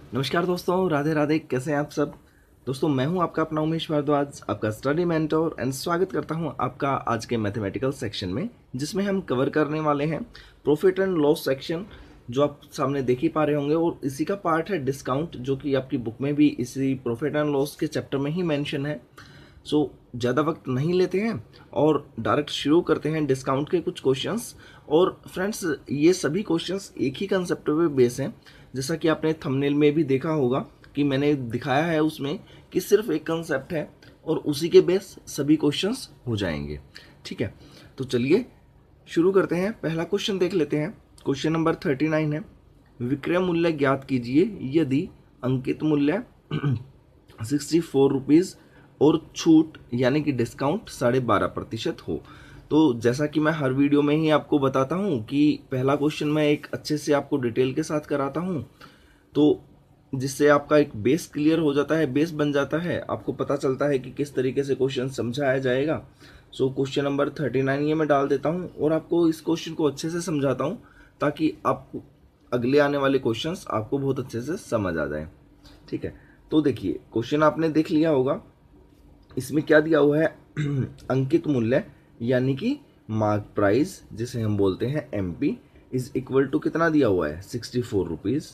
नमस्कार दोस्तों, राधे राधे। कैसे हैं आप सब दोस्तों? मैं हूं आपका अपना उमेश भारद्वाज, आपका स्टडी मेंटोर, एंड स्वागत करता हूं आपका आज के मैथमेटिकल सेक्शन में, जिसमें हम कवर करने वाले हैं प्रॉफिट एंड लॉस सेक्शन, जो आप सामने देख ही पा रहे होंगे। और इसी का पार्ट है डिस्काउंट, जो कि आपकी बुक में भी इसी प्रॉफिट एंड लॉस के चैप्टर में ही मेंशन है। सो ज़्यादा वक्त नहीं लेते हैं और डायरेक्ट शुरू करते हैं डिस्काउंट के कुछ क्वेश्चंस। और फ्रेंड्स, ये सभी क्वेश्चंस एक ही कंसेप्ट पे बेस हैं। जैसा कि आपने थंबनेल में भी देखा होगा कि मैंने दिखाया है उसमें कि सिर्फ एक कंसेप्ट है और उसी के बेस सभी क्वेश्चंस हो जाएंगे। ठीक है, तो चलिए शुरू करते हैं। पहला क्वेश्चन देख लेते हैं। क्वेश्चन नंबर 39 है, विक्रय मूल्य ज्ञात कीजिए यदि अंकित मूल्य 64 रुपीज़ और छूट यानी कि डिस्काउंट 12.5% हो। तो जैसा कि मैं हर वीडियो में ही आपको बताता हूँ कि पहला क्वेश्चन मैं एक अच्छे से आपको डिटेल के साथ कराता हूँ, तो जिससे आपका एक बेस क्लियर हो जाता है, बेस बन जाता है, आपको पता चलता है कि किस तरीके से क्वेश्चन समझाया जाएगा। सो क्वेश्चन नंबर 39 ये मैं डाल देता हूँ और आपको इस क्वेश्चन को अच्छे से समझाता हूँ, ताकि आप अगले आने वाले क्वेश्चंस आपको बहुत अच्छे से समझ आ जाए। ठीक है, तो देखिए क्वेश्चन आपने देख लिया होगा। इसमें क्या दिया हुआ है? अंकित मूल्य यानी कि मार्क प्राइस, जिसे हम बोलते हैं MP, इज इक्वल टू कितना दिया हुआ है? 64 रुपीज़।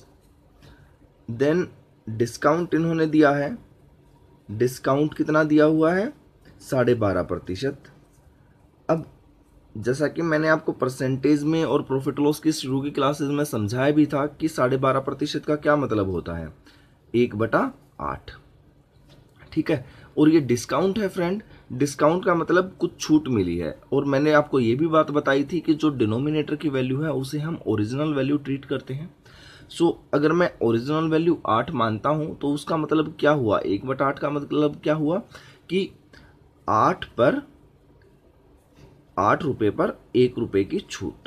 देन डिस्काउंट इन्होंने दिया है, डिस्काउंट कितना दिया हुआ है? 12.5%। अब जैसा कि मैंने आपको परसेंटेज में और प्रॉफिट लॉस की शुरू की क्लासेस में समझाया भी था कि 12.5% का क्या मतलब होता है? 1/8। ठीक है, और ये डिस्काउंट है फ्रेंड। डिस्काउंट का मतलब कुछ छूट मिली है। और मैंने आपको ये भी बात बताई थी कि जो डिनोमिनेटर की वैल्यू है उसे हम ओरिजिनल वैल्यू ट्रीट करते हैं। सो अगर मैं ओरिजिनल वैल्यू 8 मानता हूं तो उसका मतलब क्या हुआ? 1/8 का मतलब क्या हुआ कि 8 पर 8 रुपये पर 1 रुपये की छूट,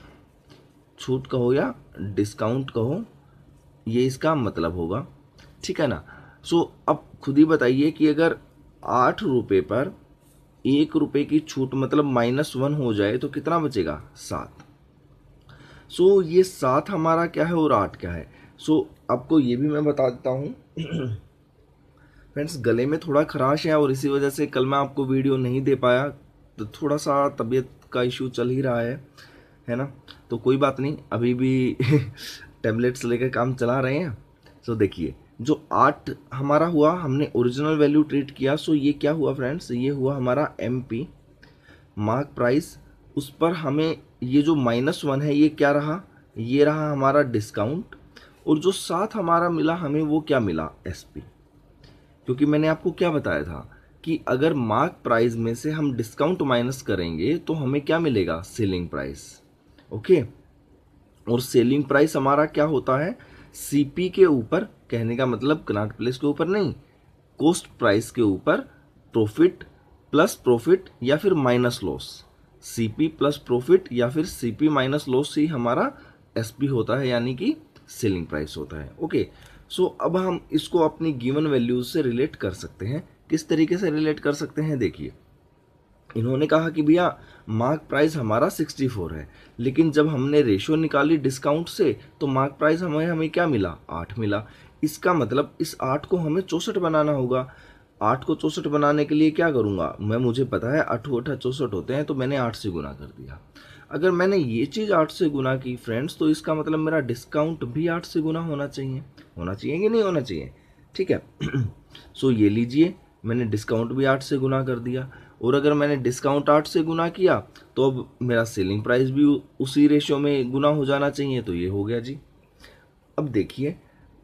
छूट कहो या डिस्काउंट कहो, ये इसका मतलब होगा। ठीक है ना? सो अब खुद ही बताइए कि अगर 8 रुपये पर 1 रुपये की छूट मतलब -1 हो जाए तो कितना बचेगा? 7। सो ये 7 हमारा क्या है और 8 क्या है? सो आपको ये भी मैं बता देता हूँ। फ्रेंड्स, गले में थोड़ा खराश है और इसी वजह से कल मैं आपको वीडियो नहीं दे पाया, तो थोड़ा सा तबीयत का इशू चल ही रहा है ना? तो कोई बात नहीं, अभी भी टेबलेट्स लेकर काम चला रहे हैं। सो देखिए, जो 8 हमारा हुआ, हमने ओरिजिनल वैल्यू ट्रीट किया। सो ये क्या हुआ फ्रेंड्स? ये हुआ हमारा MP, मार्क प्राइस। उस पर हमें ये जो -1 है ये क्या रहा? ये रहा हमारा डिस्काउंट। और जो 7 हमारा मिला हमें, वो क्या मिला? SP। क्योंकि मैंने आपको क्या बताया था कि अगर मार्क प्राइस में से हम डिस्काउंट माइनस करेंगे तो हमें क्या मिलेगा? Selling price. ओके, और सेलिंग प्राइस हमारा क्या होता है? CP के ऊपर, कहने का मतलब कनॉट प्लेस के ऊपर नहीं, कॉस्ट प्राइस के ऊपर प्रॉफिट प्लस प्रॉफिट या फिर minus loss. CP plus profit या फिर CP माइनस लॉस ही हमारा SP होता है, यानी कि सेलिंग प्राइस होता है। ओके, सो अब हम इसको अपनी गिवन वैल्यूज से रिलेट कर सकते हैं। किस तरीके से रिलेट कर सकते हैं? देखिए, इन्होंने कहा कि भैया मार्क प्राइस हमारा 64 है, लेकिन जब हमने रेशियो निकाली डिस्काउंट से तो मार्क प्राइस हमें क्या मिला? 8 मिला। इसका मतलब इस 8 को हमें 64 बनाना होगा। 8 को 64 बनाने के लिए क्या करूँगा मैं? मुझे पता है 8 8 64 होते हैं, तो मैंने 8 से गुना कर दिया। अगर मैंने ये चीज़ 8 से गुना की फ्रेंड्स, तो इसका मतलब मेरा डिस्काउंट भी 8 से गुना होना चाहिए। होना चाहिए कि नहीं होना चाहिए? ठीक है। सो ये लीजिए, मैंने डिस्काउंट भी 8 से गुना कर दिया। और अगर मैंने डिस्काउंट 8 से गुना किया तो अब मेरा सेलिंग प्राइस भी उसी रेशियो में गुना हो जाना चाहिए। तो ये हो गया जी। अब देखिए,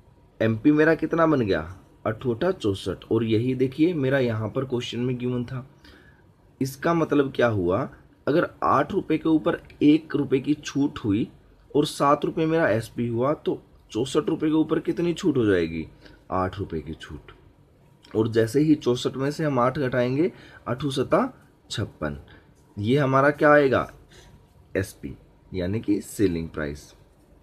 MP मेरा कितना बन गया? 8 8 64। और यही देखिए मेरा यहाँ पर क्वेश्चन में गिवन था। इसका मतलब क्या हुआ? अगर 8 रुपये के ऊपर 1 रुपये की छूट हुई और 7 रुपये मेरा SP हुआ, तो 64 रुपये के ऊपर कितनी छूट हो जाएगी? 8 रुपये की छूट। और जैसे ही 64 में से हम 8 घटाएंगे, 8 सता 56, ये हमारा क्या आएगा? SP, यानी कि सेलिंग प्राइस।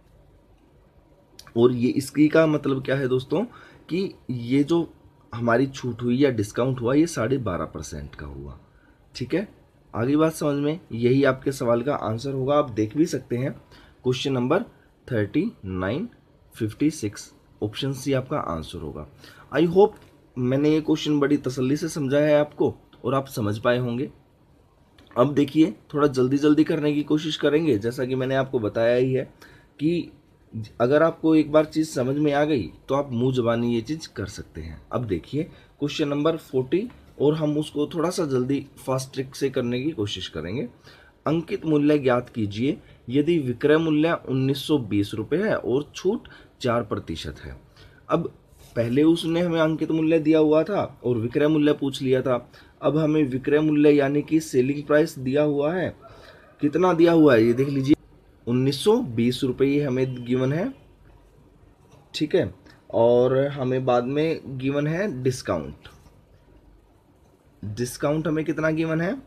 और ये इसकी का मतलब क्या है दोस्तों कि ये जो हमारी छूट हुई या डिस्काउंट हुआ, ये 12.5% का हुआ। ठीक है, आगे बात समझ में? यही आपके सवाल का आंसर होगा। आप देख भी सकते हैं क्वेश्चन नंबर 39, 56 ऑप्शन सी आपका आंसर होगा। आई होप मैंने ये क्वेश्चन बड़ी तसल्ली से समझाया है आपको और आप समझ पाए होंगे। अब देखिए थोड़ा जल्दी जल्दी करने की कोशिश करेंगे। जैसा कि मैंने आपको बताया ही है कि अगर आपको एक बार चीज़ समझ में आ गई तो आप मुंह ज़बानी ये चीज़ कर सकते हैं। अब देखिए क्वेश्चन नंबर 40 और हम उसको थोड़ा सा जल्दी फास्ट ट्रिक से करने की कोशिश करेंगे। अंकित मूल्य ज्ञात कीजिए यदि विक्रय मूल्य 1920 रुपये है और छूट 4% है। अब पहले उसने हमें अंकित मूल्य दिया हुआ था और विक्रय मूल्य पूछ लिया था। अब हमें विक्रय मूल्य यानी कि सेलिंग प्राइस दिया हुआ है। कितना दिया हुआ है ये देख लीजिए, 1920 रुपये हमें गिवन है, ठीक है। और हमें बाद में गिवन है डिस्काउंट। डिस्काउंट हमें कितना गिवन है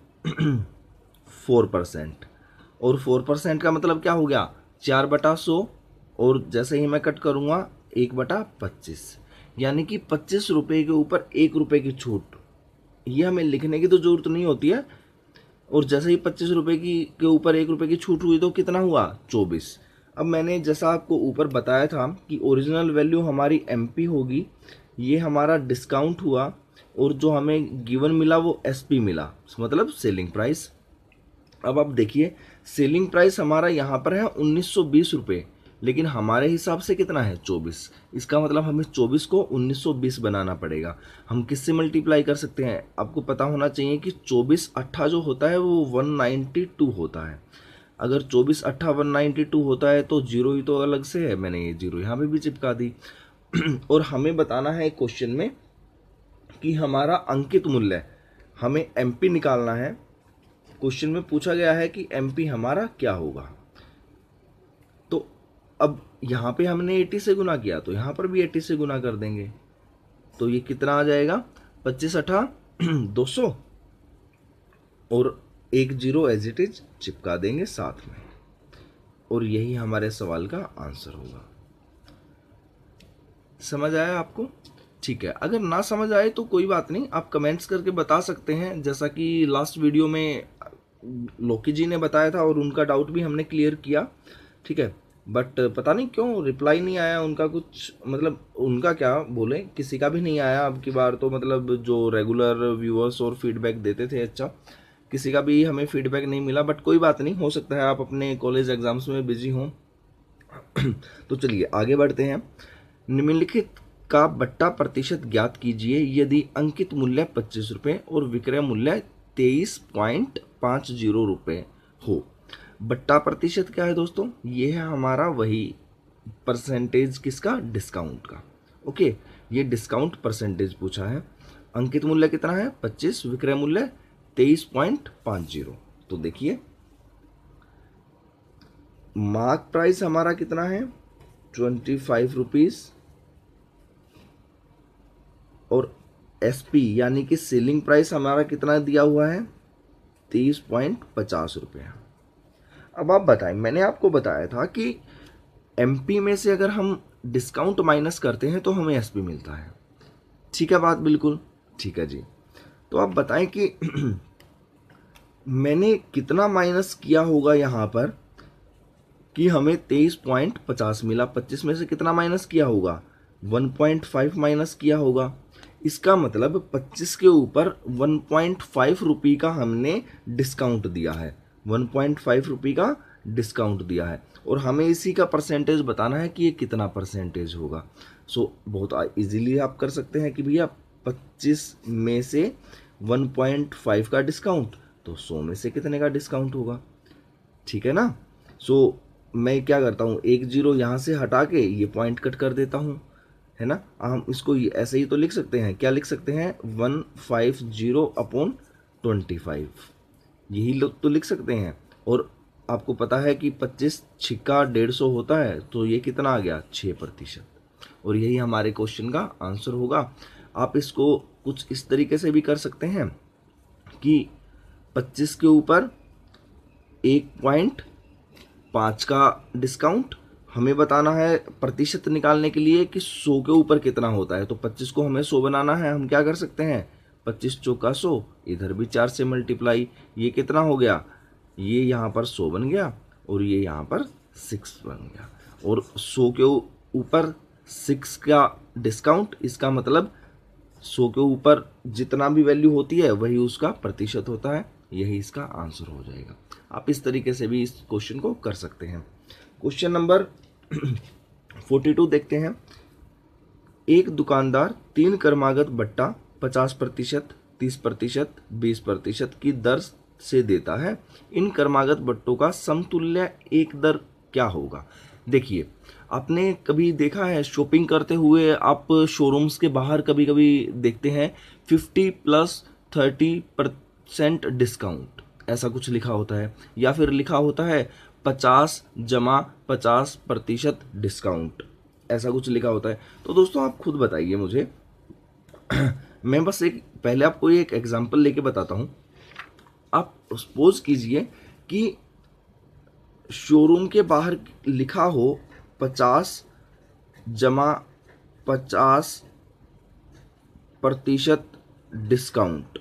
4%। और 4% का मतलब क्या हो गया 4/100 और जैसे ही मैं कट करूंगा 1/25, यानी कि 25 रुपये के ऊपर 1 रुपये की छूट। ये हमें लिखने की तो जरूरत नहीं होती है। और जैसे ही 25 रुपये के ऊपर 1 रुपये की छूट हुई तो कितना हुआ 24। अब मैंने जैसा आपको ऊपर बताया था कि ओरिजिनल वैल्यू हमारी एमपी होगी, ये हमारा डिस्काउंट हुआ और जो हमें गिवन मिला वो एसपी मिला, मतलब सेलिंग प्राइस। अब आप देखिए सेलिंग प्राइस हमारा यहाँ पर है 1920 रुपये, लेकिन हमारे हिसाब से कितना है 24। इसका मतलब हमें 24 को 1920 बनाना पड़ेगा। हम किससे मल्टीप्लाई कर सकते हैं, आपको पता होना चाहिए कि 24 अट्ठा जो होता है वो 192 होता है। अगर 24 अट्ठा 192 होता है तो जीरो ही तो अलग से है, मैंने ये जीरो यहाँ पे भी चिपका दी। और हमें बताना है क्वेश्चन में कि हमारा अंकित मूल्य, हमें एमपी निकालना है। क्वेश्चन में पूछा गया है कि एमपी हमारा क्या होगा। तो अब यहाँ पे हमने 80 से गुना किया तो यहाँ पर भी 80 से गुना कर देंगे। तो ये कितना आ जाएगा 25 अठा 200 और 1 जीरो एज इट इज चिपका देंगे साथ में, और यही हमारे सवाल का आंसर होगा। समझ आया आपको? ठीक है, अगर ना समझ आए तो कोई बात नहीं, आप कमेंट्स करके बता सकते हैं। जैसा कि लास्ट वीडियो में लोकी जी ने बताया था और उनका डाउट भी हमने क्लियर किया, ठीक है। बट पता नहीं क्यों रिप्लाई नहीं आया उनका, कुछ मतलब उनका क्या बोले, किसी का भी नहीं आया अब की बार तो। मतलब जो रेगुलर व्यूअर्स और फीडबैक देते थे, अच्छा किसी का भी हमें फीडबैक नहीं मिला। बट कोई बात नहीं, हो सकता है आप अपने कॉलेज एग्जाम्स में बिजी हों। तो चलिए आगे बढ़ते हैं। निम्नलिखित का बट्टा प्रतिशत ज्ञात कीजिए यदि अंकित मूल्य 25 रुपये और विक्रय मूल्य 23.50 रुपये हो। बट्टा प्रतिशत क्या है दोस्तों, ये है हमारा वही परसेंटेज किसका, डिस्काउंट का। ओके, ये डिस्काउंट परसेंटेज पूछा है। अंकित मूल्य कितना है 25, विक्रय मूल्य 23.50। तो देखिए मार्क प्राइस हमारा कितना है 25 रुपीज और एसपी यानी कि सेलिंग प्राइस हमारा कितना दिया हुआ है 30.50 रुपये। अब आप बताएं, मैंने आपको बताया था कि एमपी में से अगर हम डिस्काउंट माइनस करते हैं तो हमें एसपी मिलता है। ठीक है बात, बिल्कुल ठीक है जी। तो आप बताएं कि मैंने कितना माइनस किया होगा यहाँ पर कि हमें 23.50 मिला। 25 में से कितना माइनस किया होगा 1.5 माइनस किया होगा। इसका मतलब 25 के ऊपर 1.5 रुपये का हमने डिस्काउंट दिया है, 1.5 रुपये का डिस्काउंट दिया है, और हमें इसी का परसेंटेज बताना है कि ये कितना परसेंटेज होगा। सो बहुत इजीली आप कर सकते हैं कि भैया 25 में से 1.5 का डिस्काउंट तो 100 में से कितने का डिस्काउंट होगा, ठीक है ना। सो मैं क्या करता हूँ, 1 जीरो यहाँ से हटा के ये पॉइंट कट कर देता हूँ, है ना। हम इसको ऐसे ही तो लिख सकते हैं, क्या लिख सकते हैं 150/25, यही लोग तो लिख सकते हैं। और आपको पता है कि 25 छिक्का 150 होता है, तो ये कितना आ गया 6%, और यही हमारे क्वेश्चन का आंसर होगा। आप इसको कुछ इस तरीके से भी कर सकते हैं कि 25 के ऊपर 1.5 का डिस्काउंट, हमें बताना है प्रतिशत निकालने के लिए कि 100 के ऊपर कितना होता है। तो 25 को हमें 100 बनाना है, हम क्या कर सकते हैं 25 चौका 100, इधर भी 4 से मल्टीप्लाई, ये कितना हो गया, ये यहाँ पर 100 बन गया और ये यहाँ पर 6 बन गया। और 100 के ऊपर 6 का डिस्काउंट, इसका मतलब 100 के ऊपर जितना भी वैल्यू होती है वही उसका प्रतिशत होता है। यही इसका आंसर हो जाएगा। आप इस तरीके से भी इस क्वेश्चन को कर सकते हैं। क्वेश्चन नंबर 42 देखते हैं। एक दुकानदार 3 क्रमागत बट्टा 50%, 30%, 20% की दर से देता है। इन क्रमागत बट्टों का समतुल्य एक दर क्या होगा? देखिए, आपने कभी देखा है शॉपिंग करते हुए, आप शोरूम्स के बाहर कभी कभी देखते हैं 50 + 30% डिस्काउंट, ऐसा कुछ लिखा होता है, या फिर लिखा होता है 50 + 50% डिस्काउंट, ऐसा कुछ लिखा होता है। तो दोस्तों आप खुद बताइए मुझे मैं बस एक पहले आपको एक एग्जांपल लेके बताता हूं। आप सपोज कीजिए कि शोरूम के बाहर लिखा हो 50 + 50% डिस्काउंट।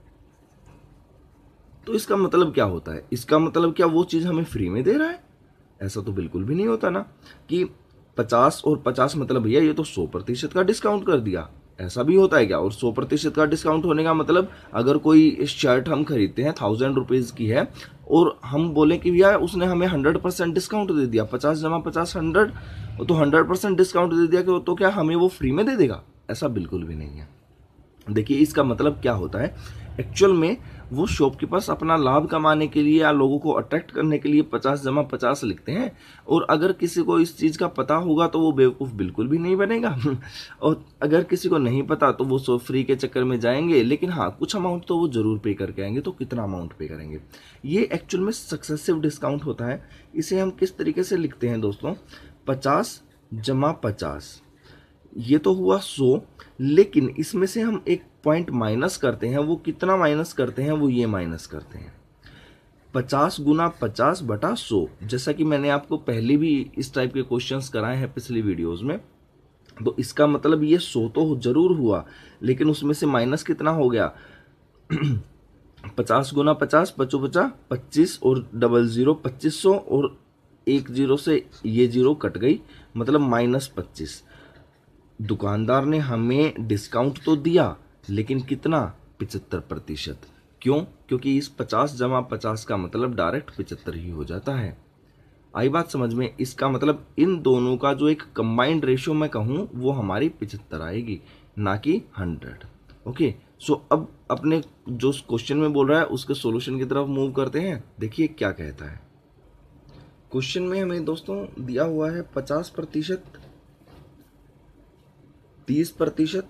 तो इसका मतलब क्या होता है? इसका मतलब क्या वो चीज़ हमें फ्री में दे रहा है? ऐसा तो बिल्कुल भी नहीं होता ना, कि 50 और 50 मतलब भैया ये तो 100% का डिस्काउंट कर दिया। ऐसा भी होता है क्या? और 100% का डिस्काउंट होने का मतलब, अगर कोई शर्ट हम खरीदते हैं 1000 रुपीज़ की है और हम बोले कि भैया उसने हमें 100% डिस्काउंट दे दिया, 50 + 50 100, तो 100% डिस्काउंट दे दिया, कि तो क्या हमें वो फ्री में दे देगा? ऐसा बिल्कुल भी नहीं है। देखिए, इसका मतलब क्या होता है, एक्चुअल में वो शॉपकीपर्स अपना लाभ कमाने के लिए या लोगों को अट्रैक्ट करने के लिए 50 + 50 लिखते हैं। और अगर किसी को इस चीज़ का पता होगा तो वो बेवकूफ़ बिल्कुल भी नहीं बनेगा और अगर किसी को नहीं पता तो वो सो फ्री के चक्कर में जाएंगे, लेकिन हाँ कुछ अमाउंट तो वो ज़रूर पे करके आएंगे। तो कितना अमाउंट पे करेंगे? ये एक्चुअल में सक्सेसिव डिस्काउंट होता है। इसे हम किस तरीके से लिखते हैं दोस्तों? 50 + 50, ये तो हुआ 100, लेकिन इसमें से हम एक पॉइंट माइनस करते हैं। वो कितना माइनस करते हैं? वो ये माइनस करते हैं 50 × 50/100। जैसा कि मैंने आपको पहले भी इस टाइप के क्वेश्चंस कराए हैं पिछली वीडियोस में। तो इसका मतलब ये 100 तो जरूर हुआ, लेकिन उसमें से माइनस कितना हो गया? 50 × 50 बचो बचा 25 और 00 2500, और एक जीरो से ये जीरो कट गई, मतलब -25। दुकानदार ने हमें डिस्काउंट तो दिया, लेकिन कितना? 75%। क्यों? क्योंकि इस 50 + 50 का मतलब डायरेक्ट 75 ही हो जाता है। आई बात समझ में? इसका मतलब इन दोनों का जो एक कंबाइंड रेशियो मैं कहूँ वो हमारी 75 आएगी, ना कि 100। ओके, सो अब अपने जो क्वेश्चन में बोल रहा है उसके सॉल्यूशन की तरफ मूव करते हैं। देखिए क्या कहता है। क्वेश्चन में हमें दोस्तों दिया हुआ है 50%, 30%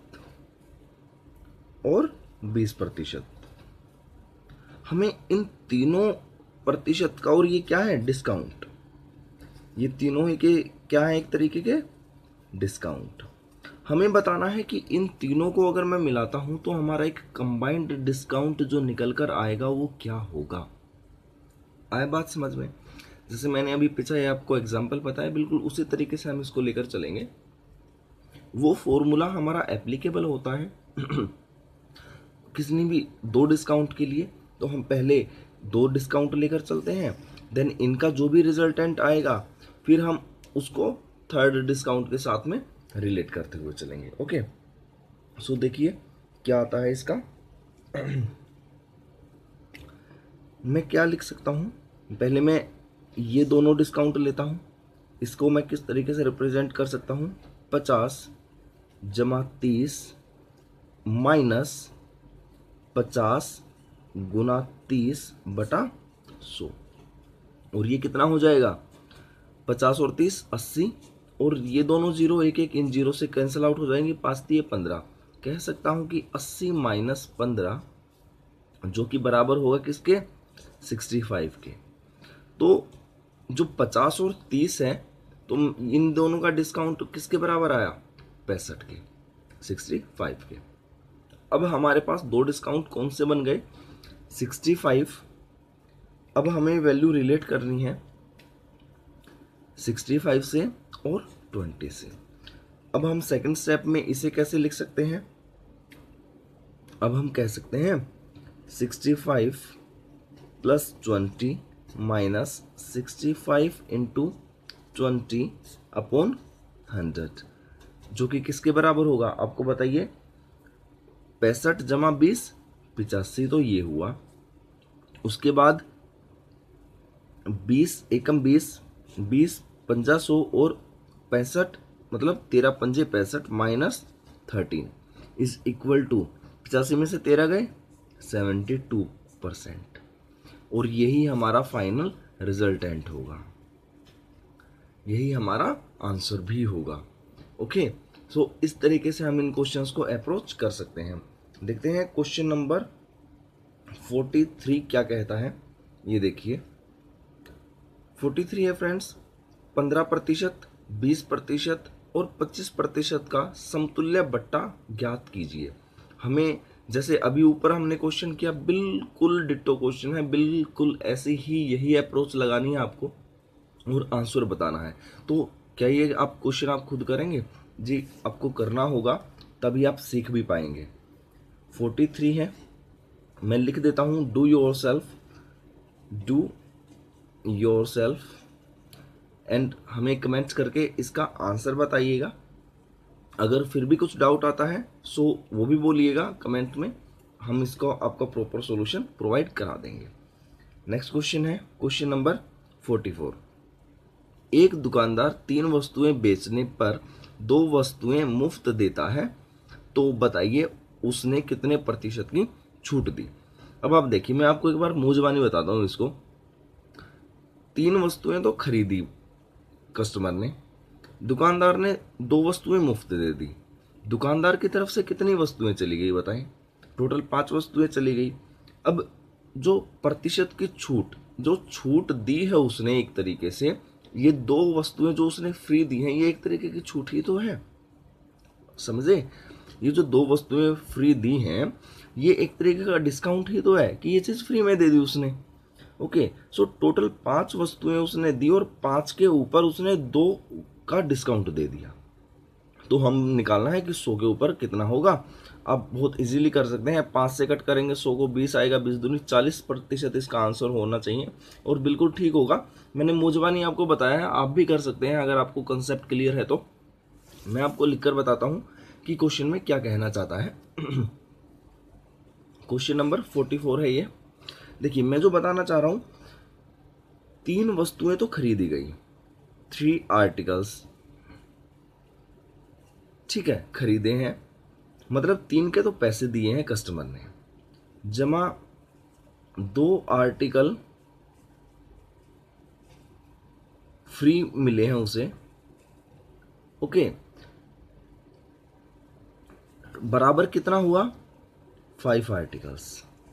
और 20%। हमें इन तीनों प्रतिशत का, और ये क्या है? डिस्काउंट। ये तीनों ही के क्या है? एक तरीके के डिस्काउंट। हमें बताना है कि इन तीनों को अगर मैं मिलाता हूं तो हमारा एक कंबाइंड डिस्काउंट जो निकल कर आएगा वो क्या होगा। आए बात समझ में? जैसे मैंने अभी पीछे आपको एग्जाम्पल बताया, बिल्कुल उसी तरीके से हम इसको लेकर चलेंगे। वो फॉर्मूला हमारा एप्लीकेबल होता है किसी भी 2 डिस्काउंट के लिए। तो हम पहले 2 डिस्काउंट लेकर चलते हैं, देन इनका जो भी रिजल्टेंट आएगा फिर हम उसको 3rd डिस्काउंट के साथ में रिलेट करते हुए चलेंगे। ओके, सो देखिए क्या आता है इसका। मैं क्या लिख सकता हूँ? पहले मैं ये दोनों डिस्काउंट लेता हूँ। इसको मैं किस तरीके से रिप्रेजेंट कर सकता हूँ? 50 + 30 माइनस 50 × 30/100। और ये कितना हो जाएगा? 50 और 30 80, और ये दोनों जीरो एक एक इन जीरो से कैंसिल आउट हो जाएंगे, 5 × 3 = 15। कह सकता हूँ कि 80 - 15 जो कि बराबर होगा किसके? 65 के। तो जो 50 और 30 है, तो इन दोनों का डिस्काउंट किसके बराबर आया? 65 के, 65 के। अब हमारे पास 2 डिस्काउंट कौन से बन गए? 65। अब हमें वैल्यू रिलेट करनी है 65 से और 20 से। अब हम सेकंड स्टेप में इसे कैसे लिख सकते हैं? अब हम कह सकते हैं 65 + 20 माइनस 65 × 20/100। जो कि किसके बराबर होगा आपको बताइए, 65 जमा 20 85, तो ये हुआ। उसके बाद 20 एकम 20 20 पंजा 100 और 65 मतलब 13 पंजे 65 माइनस 13 इज इक्वल टू 85 में से 13 गए 72%, और यही हमारा फाइनल रिजल्टेंट होगा, यही हमारा आंसर भी होगा। ओके, सो इस तरीके से हम इन क्वेश्चंस को अप्रोच कर सकते हैं। देखते हैं क्वेश्चन नंबर 43 क्या कहता है, ये देखिए 43 है फ्रेंड्स, 15%, 20% और 25% का समतुल्य बट्टा ज्ञात कीजिए। हमें जैसे अभी ऊपर हमने क्वेश्चन किया, बिल्कुल डिट्टो क्वेश्चन है, बिल्कुल ऐसी ही यही अप्रोच लगानी है आपको और आंसर बताना है। तो क्या ये आप क्वेश्चन आप खुद करेंगे? जी आपको करना होगा, तभी आप सीख भी पाएंगे। 43 है, मैं लिख देता हूँ, डू योर सेल्फ एंड हमें कमेंट्स करके इसका आंसर बताइएगा। अगर फिर भी कुछ डाउट आता है सो वो भी बोलिएगा कमेंट में, हम इसको आपका प्रॉपर सॉल्यूशन प्रोवाइड करा देंगे। नेक्स्ट क्वेश्चन है क्वेश्चन नंबर 44। एक दुकानदार 3 वस्तुएं बेचने पर 2 वस्तुएं मुफ्त देता है, तो बताइए उसने कितने प्रतिशत की छूट दी। अब आप देखिए, मैं आपको एक बार मुंह जुबानी बताता हूँ इसको। 3 वस्तुएं तो खरीदी कस्टमर ने, दुकानदार ने 2 वस्तुएं मुफ्त दे दी। दुकानदार की तरफ से कितनी वस्तुएं चली गई बताएं? टोटल 5 वस्तुएं चली गई। अब जो प्रतिशत की छूट, जो छूट दी है उसने, एक तरीके से ये 2 वस्तुएं जो उसने फ्री दी हैं, ये एक तरीके की छूट ही तो है, समझे? ये जो 2 वस्तुएं फ्री दी हैं, ये एक तरीके का डिस्काउंट ही तो है कि ये चीज फ्री में दे दी उसने। ओके, सो टोटल 5 वस्तुएं उसने दी और 5 के ऊपर उसने 2 का डिस्काउंट दे दिया। तो हम निकालना है कि 100 के ऊपर कितना होगा। आप बहुत इजीली कर सकते हैं, 5 से कट करेंगे 100 को, 20 आएगा, 20 दूनी 40% इसका आंसर होना चाहिए और बिल्कुल ठीक होगा। मैंने मुझबानी आपको बताया है, आप भी कर सकते हैं अगर आपको कंसेप्ट क्लियर है तो। मैं आपको लिखकर बताता हूं कि क्वेश्चन में क्या कहना चाहता है। क्वेश्चन नंबर 44 है ये। देखिए मैं जो बताना चाह रहा हूं, 3 वस्तुएं तो खरीदी गई, 3 आर्टिकल्स, ठीक है, खरीदे हैं, मतलब 3 के तो पैसे दिए हैं कस्टमर ने, जमा 2 आर्टिकल फ्री मिले हैं उसे। ओके, बराबर कितना हुआ? 5 आर्टिकल्स।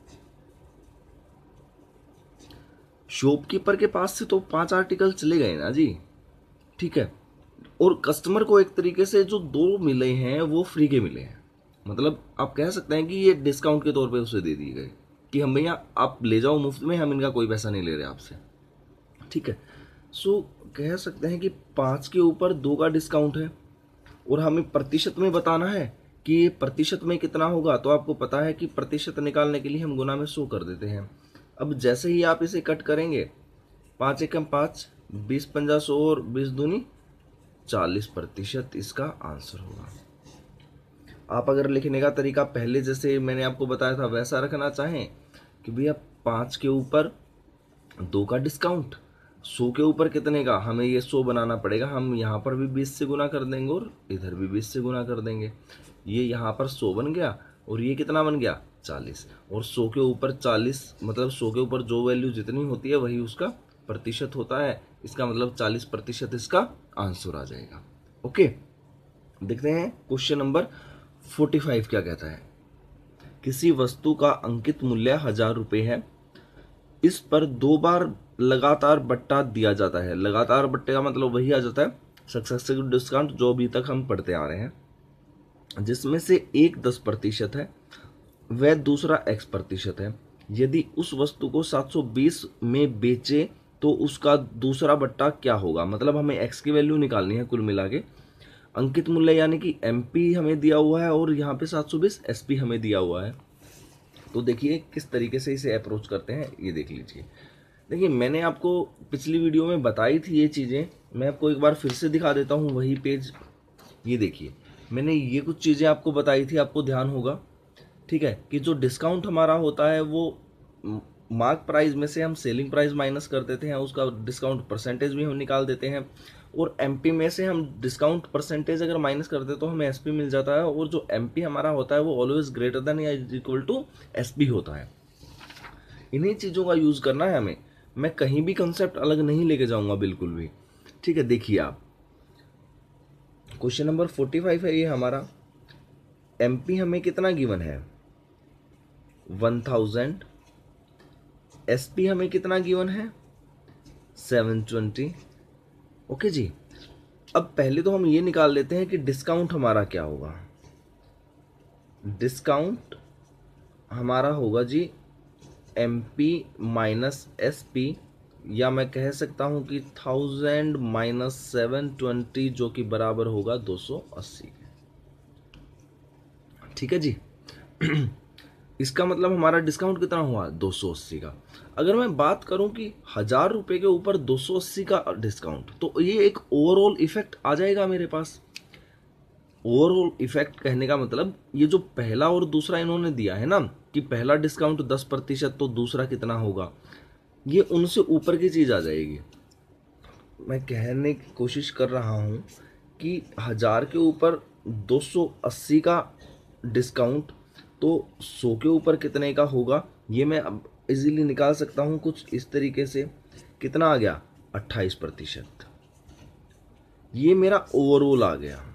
शॉपकीपर के पास से तो 5 आर्टिकल चले गए ना जी, ठीक है, और कस्टमर को एक तरीके से जो 2 मिले हैं वो फ्री के मिले हैं। मतलब आप कह सकते हैं कि ये डिस्काउंट के तौर पे उसे दे दिए गए कि हम भैया आप ले जाओ मुफ्त में, हम इनका कोई पैसा नहीं ले रहे आपसे, ठीक है। सो कह सकते हैं कि 5 के ऊपर 2 का डिस्काउंट है और हमें प्रतिशत में बताना है कि ये प्रतिशत में कितना होगा। तो आपको पता है कि प्रतिशत निकालने के लिए हम गुना में 100 कर देते हैं। अब जैसे ही आप इसे कट करेंगे, 5 एकम 5, 20 पंजा 100 और 20 दूनी 40% इसका आंसर होगा। आप अगर लिखने का तरीका पहले जैसे मैंने आपको बताया था वैसा रखना चाहें कि भैया 5 के ऊपर 2 का डिस्काउंट, 100 के ऊपर कितने का, हमें ये 100 बनाना पड़ेगा। हम यहाँ पर भी 20 से गुना कर देंगे और इधर भी 20 से गुना कर देंगे। ये यहाँ पर 100 बन गया और ये कितना बन गया 40, और 100 के ऊपर 40 मतलब 100 के ऊपर जो वैल्यू जितनी होती है वही उसका प्रतिशत होता है। इसका मतलब 40% इसका आंसर आ जाएगा। ओके, देखते हैं क्वेश्चन नंबर 45 क्या कहता है। किसी वस्तु का अंकित मूल्य 1000 रुपये है, इस पर 2 बार लगातार बट्टा दिया जाता है। लगातार बट्टे का मतलब वही आ जाता है सक्सेसिव डिस्काउंट जो अभी तक हम पढ़ते आ रहे हैं, जिसमें से एक 10% है वह दूसरा x% है। यदि उस वस्तु को 720 में बेचे तो उसका दूसरा बट्टा क्या होगा। मतलब हमें x की वैल्यू निकालनी है कुल मिला के। अंकित मूल्य यानी कि MP हमें दिया हुआ है और यहाँ पे 720 SP हमें दिया हुआ है। तो देखिए किस तरीके से इसे अप्रोच करते हैं, ये देख लीजिए। देखिए मैंने आपको पिछली वीडियो में बताई थी ये चीज़ें, मैं आपको एक बार फिर से दिखा देता हूँ वही पेज। ये देखिए मैंने ये कुछ चीज़ें आपको बताई थी, आपको ध्यान होगा, ठीक है, कि जो डिस्काउंट हमारा होता है वो मार्क प्राइस में से हम सेलिंग प्राइस माइनस कर देते हैं, उसका डिस्काउंट परसेंटेज भी हम निकाल देते हैं, और एमपी में से हम डिस्काउंट परसेंटेज अगर माइनस कर दे तो हमें एसपी मिल जाता है, और जो एमपी हमारा होता है वो ऑलवेज ग्रेटर देन या इक्वल टू एसपी होता है। इन्हीं चीज़ों का यूज़ करना है हमें, मैं कहीं भी कंसेप्ट अलग नहीं लेके जाऊंगा बिल्कुल भी, ठीक है। देखिए आप, क्वेश्चन नंबर 45 है ये हमारा। एमपी हमें कितना गिवन है, 1000। एसपी हमें कितना गिवन है, 720। ओके जी, अब पहले तो हम ये निकाल लेते हैं कि डिस्काउंट हमारा क्या होगा। डिस्काउंट हमारा होगा जी एमपी माइनस एसपी, या मैं कह सकता हूं कि 1000 माइनस 720, जो कि बराबर होगा 280। ठीक है जी। इसका मतलब हमारा डिस्काउंट कितना हुआ, 280 का। अगर मैं बात करूं कि 1000 रुपए के ऊपर 280 का डिस्काउंट, तो ये एक ओवरऑल इफेक्ट आ जाएगा मेरे पास। ओवरऑल इफेक्ट कहने का मतलब ये जो पहला और दूसरा इन्होंने दिया है ना, कि पहला डिस्काउंट 10% तो दूसरा कितना होगा, ये उनसे ऊपर की चीज आ जाएगी। मैं कहने की कोशिश कर रहा हूं कि 1000 के ऊपर 280 का डिस्काउंट, तो 100 के ऊपर कितने का होगा, ये मैं अब इजीली निकाल सकता हूं कुछ इस तरीके से। कितना आ गया, 28%। ये मेरा ओवरऑल आ गया।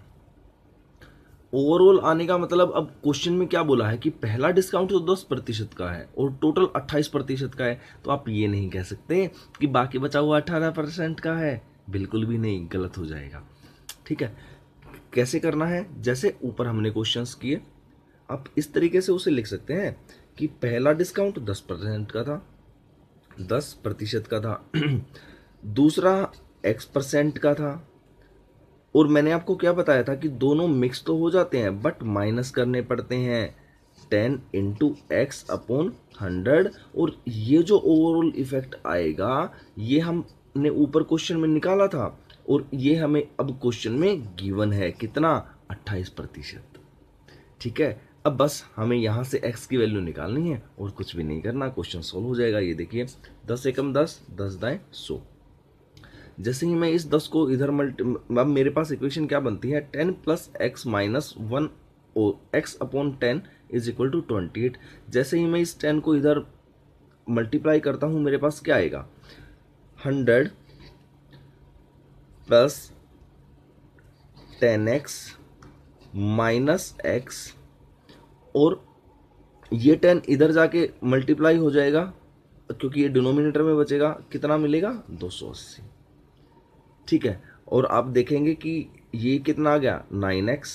ओवरऑल आने का मतलब, अब क्वेश्चन में क्या बोला है कि पहला डिस्काउंट तो 10% का है और टोटल 28% का है, तो आप ये नहीं कह सकते कि बाकी बचा हुआ 18% का है, बिल्कुल भी नहीं, गलत हो जाएगा। ठीक है, कैसे करना है, जैसे ऊपर हमने क्वेश्चंस किए, आप इस तरीके से उसे लिख सकते हैं कि पहला डिस्काउंट 10% का था, 10% का था, दूसरा X% का था, और मैंने आपको क्या बताया था कि दोनों मिक्स तो हो जाते हैं बट माइनस करने पड़ते हैं, 10 इंटू एक्स अपॉन 100। और ये जो ओवरऑल इफेक्ट आएगा ये हमने ऊपर क्वेश्चन में निकाला था, और ये हमें अब क्वेश्चन में गिवन है कितना, 28%। ठीक है, अब बस हमें यहाँ से x की वैल्यू निकालनी है और कुछ भी नहीं करना, क्वेश्चन सोल्व हो जाएगा। ये देखिए, 10 एकम 10, 10 दाएं 100। जैसे ही मैं इस 10 को इधर अब मेरे पास इक्वेशन क्या बनती है, 10 प्लस एक्स माइनस 1 और X upon 10 is equal to 28। जैसे ही मैं इस 10 को इधर मल्टीप्लाई करता हूं, मेरे पास क्या आएगा, 100 प्लस 10x माइनस x, और ये 10 इधर जाके मल्टीप्लाई हो जाएगा क्योंकि ये डिनोमिनेटर में बचेगा, कितना मिलेगा, 280। ठीक है, और आप देखेंगे कि ये कितना आ गया, 9x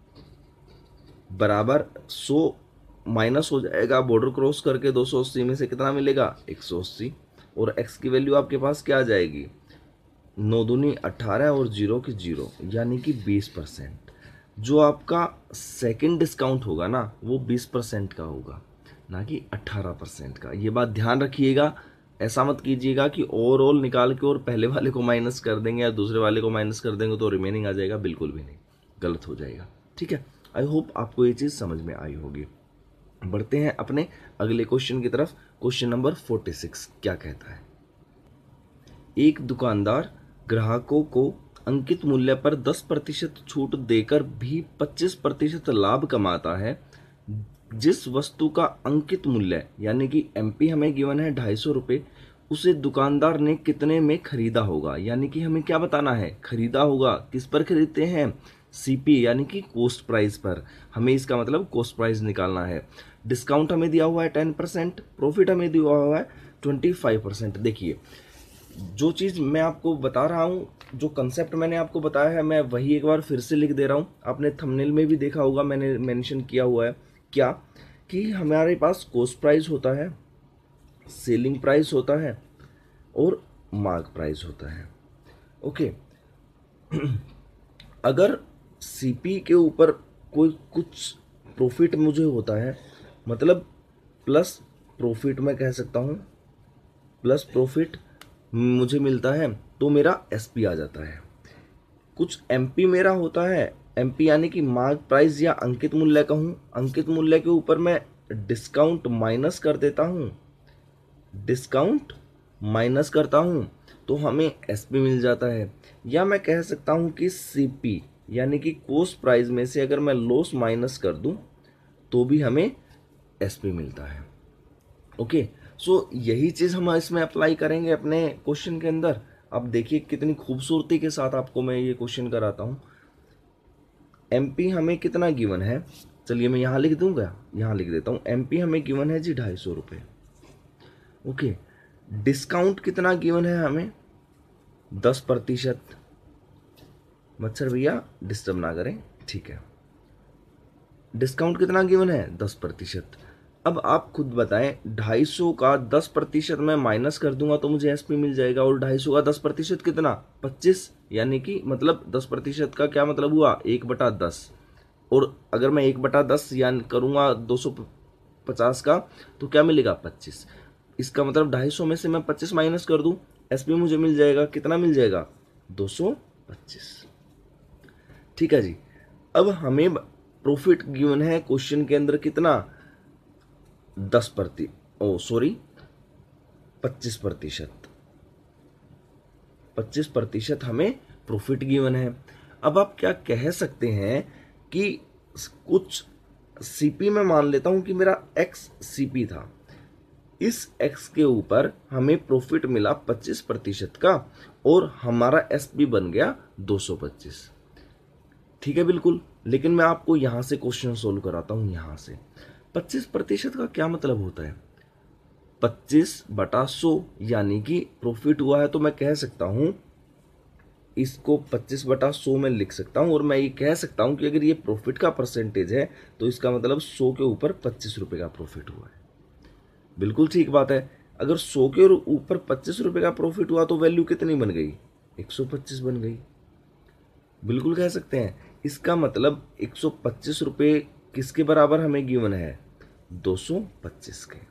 बराबर 100 माइनस हो जाएगा बॉर्डर क्रॉस करके, 280 में से कितना मिलेगा, 180। और x की वैल्यू आपके पास क्या आ जाएगी, 9 दूनी 18 और 0 की 0, यानी कि 20%। जो आपका सेकंड डिस्काउंट होगा ना, वो 20% का होगा, ना कि 18% का। ये बात ध्यान रखिएगा, ऐसा मत कीजिएगा कि ओवरऑल निकाल के और पहले वाले को माइनस कर देंगे या दूसरे वाले को माइनस कर देंगे तो रिमेनिंग आ जाएगा, बिल्कुल भी नहीं, गलत हो जाएगा। ठीक है, आई होप आपको ये चीज़ समझ में आई होगी। बढ़ते हैं अपने अगले क्वेश्चन की तरफ। क्वेश्चन नंबर 46 क्या कहता है, एक दुकानदार ग्राहकों को अंकित मूल्य पर 10% छूट देकर भी 25% लाभ कमाता है। जिस वस्तु का अंकित मूल्य यानी कि एमपी हमें गिवन है 250 रुपये, उसे दुकानदार ने कितने में खरीदा होगा। यानी कि हमें क्या बताना है, खरीदा होगा, किस पर खरीदते हैं, सीपी यानी कि कॉस्ट प्राइस पर। हमें इसका मतलब कॉस्ट प्राइस निकालना है। डिस्काउंट हमें दिया हुआ है 10%, प्रॉफिट हमें दिया हुआ है 25%। देखिए, जो चीज़ मैं आपको बता रहा हूँ, जो कंसेप्ट मैंने आपको बताया है, मैं वही एक बार फिर से लिख दे रहा हूँ। आपने थंबनेल में भी देखा होगा, मैंने मेंशन किया हुआ है क्या, कि हमारे पास कॉस्ट प्राइस होता है, सेलिंग प्राइस होता है और मार्क प्राइस होता है। ओके, अगर सीपी के ऊपर कोई कुछ प्रॉफिट मुझे होता है, मतलब प्लस प्रॉफिट मैं कह सकता हूँ, प्लस प्रॉफिट मुझे मिलता है, तो मेरा एसपी आ जाता है। कुछ एमपी मेरा होता है एमपी यानी कि मार्क प्राइस या अंकित मूल्य कहूँ, अंकित मूल्य के ऊपर मैं डिस्काउंट माइनस कर देता हूँ, डिस्काउंट माइनस करता हूँ तो हमें एसपी मिल जाता है। या मैं कह सकता हूँ कि सीपी यानी कि कॉस्ट प्राइस में से अगर मैं लॉस माइनस कर दूँ तो भी हमें एसपी मिलता है। ओके, सो यही चीज़ हम इसमें अप्लाई करेंगे अपने क्वेश्चन के अंदर। अब देखिए कितनी खूबसूरती के साथ आपको मैं ये क्वेश्चन कराता हूँ। एमपी हमें कितना गिवन है, चलिए मैं यहाँ लिख दूंगा, यहाँ लिख देता हूँ। एमपी हमें गिवन है जी 250 रुपये। ओके, डिस्काउंट कितना गिवन है हमें, 10%। मच्छर भैया डिस्टर्ब ना करें, ठीक है। डिस्काउंट कितना गिवन है, 10%। अब आप खुद बताएं, 250 का 10% मैं माइनस कर दूंगा तो मुझे एसपी मिल जाएगा। और 250 का 10% कितना, 25, यानी कि मतलब 10% का क्या मतलब हुआ, 1/10। और अगर मैं 1/10 यानी करूंगा 250 का तो क्या मिलेगा, 25। इसका मतलब 250 में से मैं 25 माइनस कर दूं, एसपी मुझे मिल जाएगा, कितना मिल जाएगा, 225। ठीक है जी। अब हमें प्रॉफिट गिवन है क्वेश्चन के अंदर कितना, 25%। 25% हमें प्रॉफिट गिवन है। अब आप क्या कह सकते हैं कि कुछ सीपी में मान लेता हूं कि मेरा एक्स सीपी था, इस एक्स के ऊपर हमें प्रॉफिट मिला 25% का और हमारा एसपी बन गया 225। ठीक है बिल्कुल। लेकिन मैं आपको यहां से क्वेश्चन सोल्व कराता हूं। यहां से 25% का क्या मतलब होता है, 25/100 यानी कि प्रॉफिट हुआ है तो मैं कह सकता हूं इसको 25/100 में लिख सकता हूं। और मैं ये कह सकता हूं कि अगर ये प्रॉफिट का परसेंटेज है तो इसका मतलब 100 के ऊपर 25 रुपए का प्रॉफिट हुआ है। बिल्कुल ठीक बात है। अगर 100 के ऊपर 25 रुपए का प्रॉफिट हुआ तो वैल्यू कितनी बन गई, 125 बन गई। बिल्कुल कह सकते हैं। इसका मतलब 125 रुपये किसके बराबर हमें गिवन है, 225 के।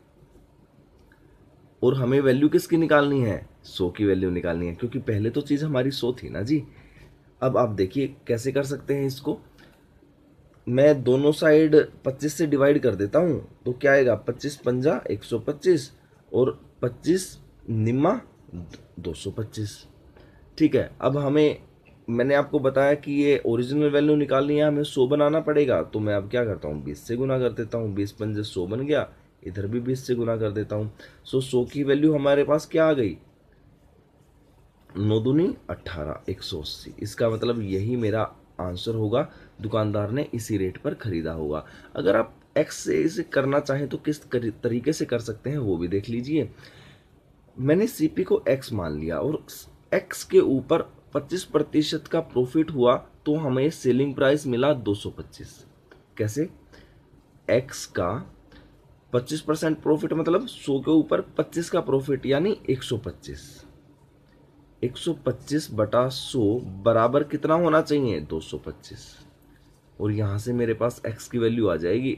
और हमें वैल्यू किसकी निकालनी है, 100 की वैल्यू निकालनी है, क्योंकि पहले तो चीज़ हमारी 100 थी ना जी। अब आप देखिए कैसे कर सकते हैं इसको। मैं दोनों साइड 25 से डिवाइड कर देता हूँ तो क्या आएगा, 25×5 125 और 25 निम्मा 225। ठीक है। अब हमें, मैंने आपको बताया कि ये ओरिजिनल वैल्यू निकालनी है, हमें 100 बनाना पड़ेगा। तो मैं अब क्या करता हूँ, 20 से गुना कर देता हूँ। 20×5 100 बन गया, इधर भी 20 से गुना कर देता हूँ। 100 की वैल्यू हमारे पास क्या आ गई, 9×2 18, 180। इसका मतलब यही मेरा आंसर होगा, दुकानदार ने इसी रेट पर खरीदा होगा। अगर आप एक्स से इसे करना चाहें तो किस तरीके से कर सकते हैं वो भी देख लीजिए। मैंने सीपी को एक्स मान लिया और एक्स के ऊपर 25% का प्रॉफिट हुआ तो हमें सेलिंग प्राइस मिला 225। कैसे, एक्स का 25% प्रॉफिट मतलब 100 के ऊपर 25 का प्रॉफिट यानी 125। 125/100 बराबर कितना होना चाहिए, 225। और यहां से मेरे पास x की वैल्यू आ जाएगी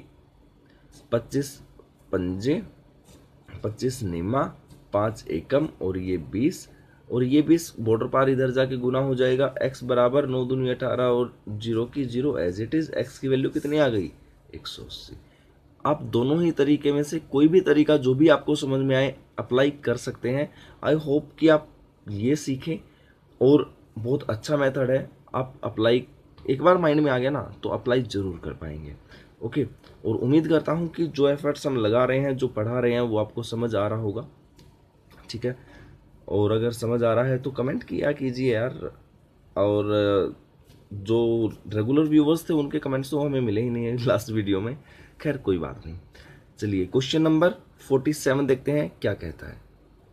25×5 25 निमा 5 एकम और ये 20 और ये 20 बॉर्डर पार इधर जाके गुना हो जाएगा। x बराबर 9×2 18 और 0 की 0 एज इट इज। x की वैल्यू कितनी आ गई, 180। आप दोनों ही तरीके में से कोई भी तरीका जो भी आपको समझ में आए अप्लाई कर सकते हैं। आई होप कि आप ये सीखें और बहुत अच्छा मेथड है। आप अप्लाई एक बार माइंड में आ गया ना तो अप्लाई जरूर कर पाएंगे। ओके, और उम्मीद करता हूँ कि जो एफर्ट्स हम लगा रहे हैं, जो पढ़ा रहे हैं, वो आपको समझ आ रहा होगा। ठीक है, और अगर समझ आ रहा है तो कमेंट किया कीजिए यार। और जो रेगुलर व्यूवर्स थे उनके कमेंट्स तो हमें मिले ही नहीं है लास्ट वीडियो में। खैर कोई बात नहीं। चलिए क्वेश्चन नंबर 47 देखते हैं क्या कहता है।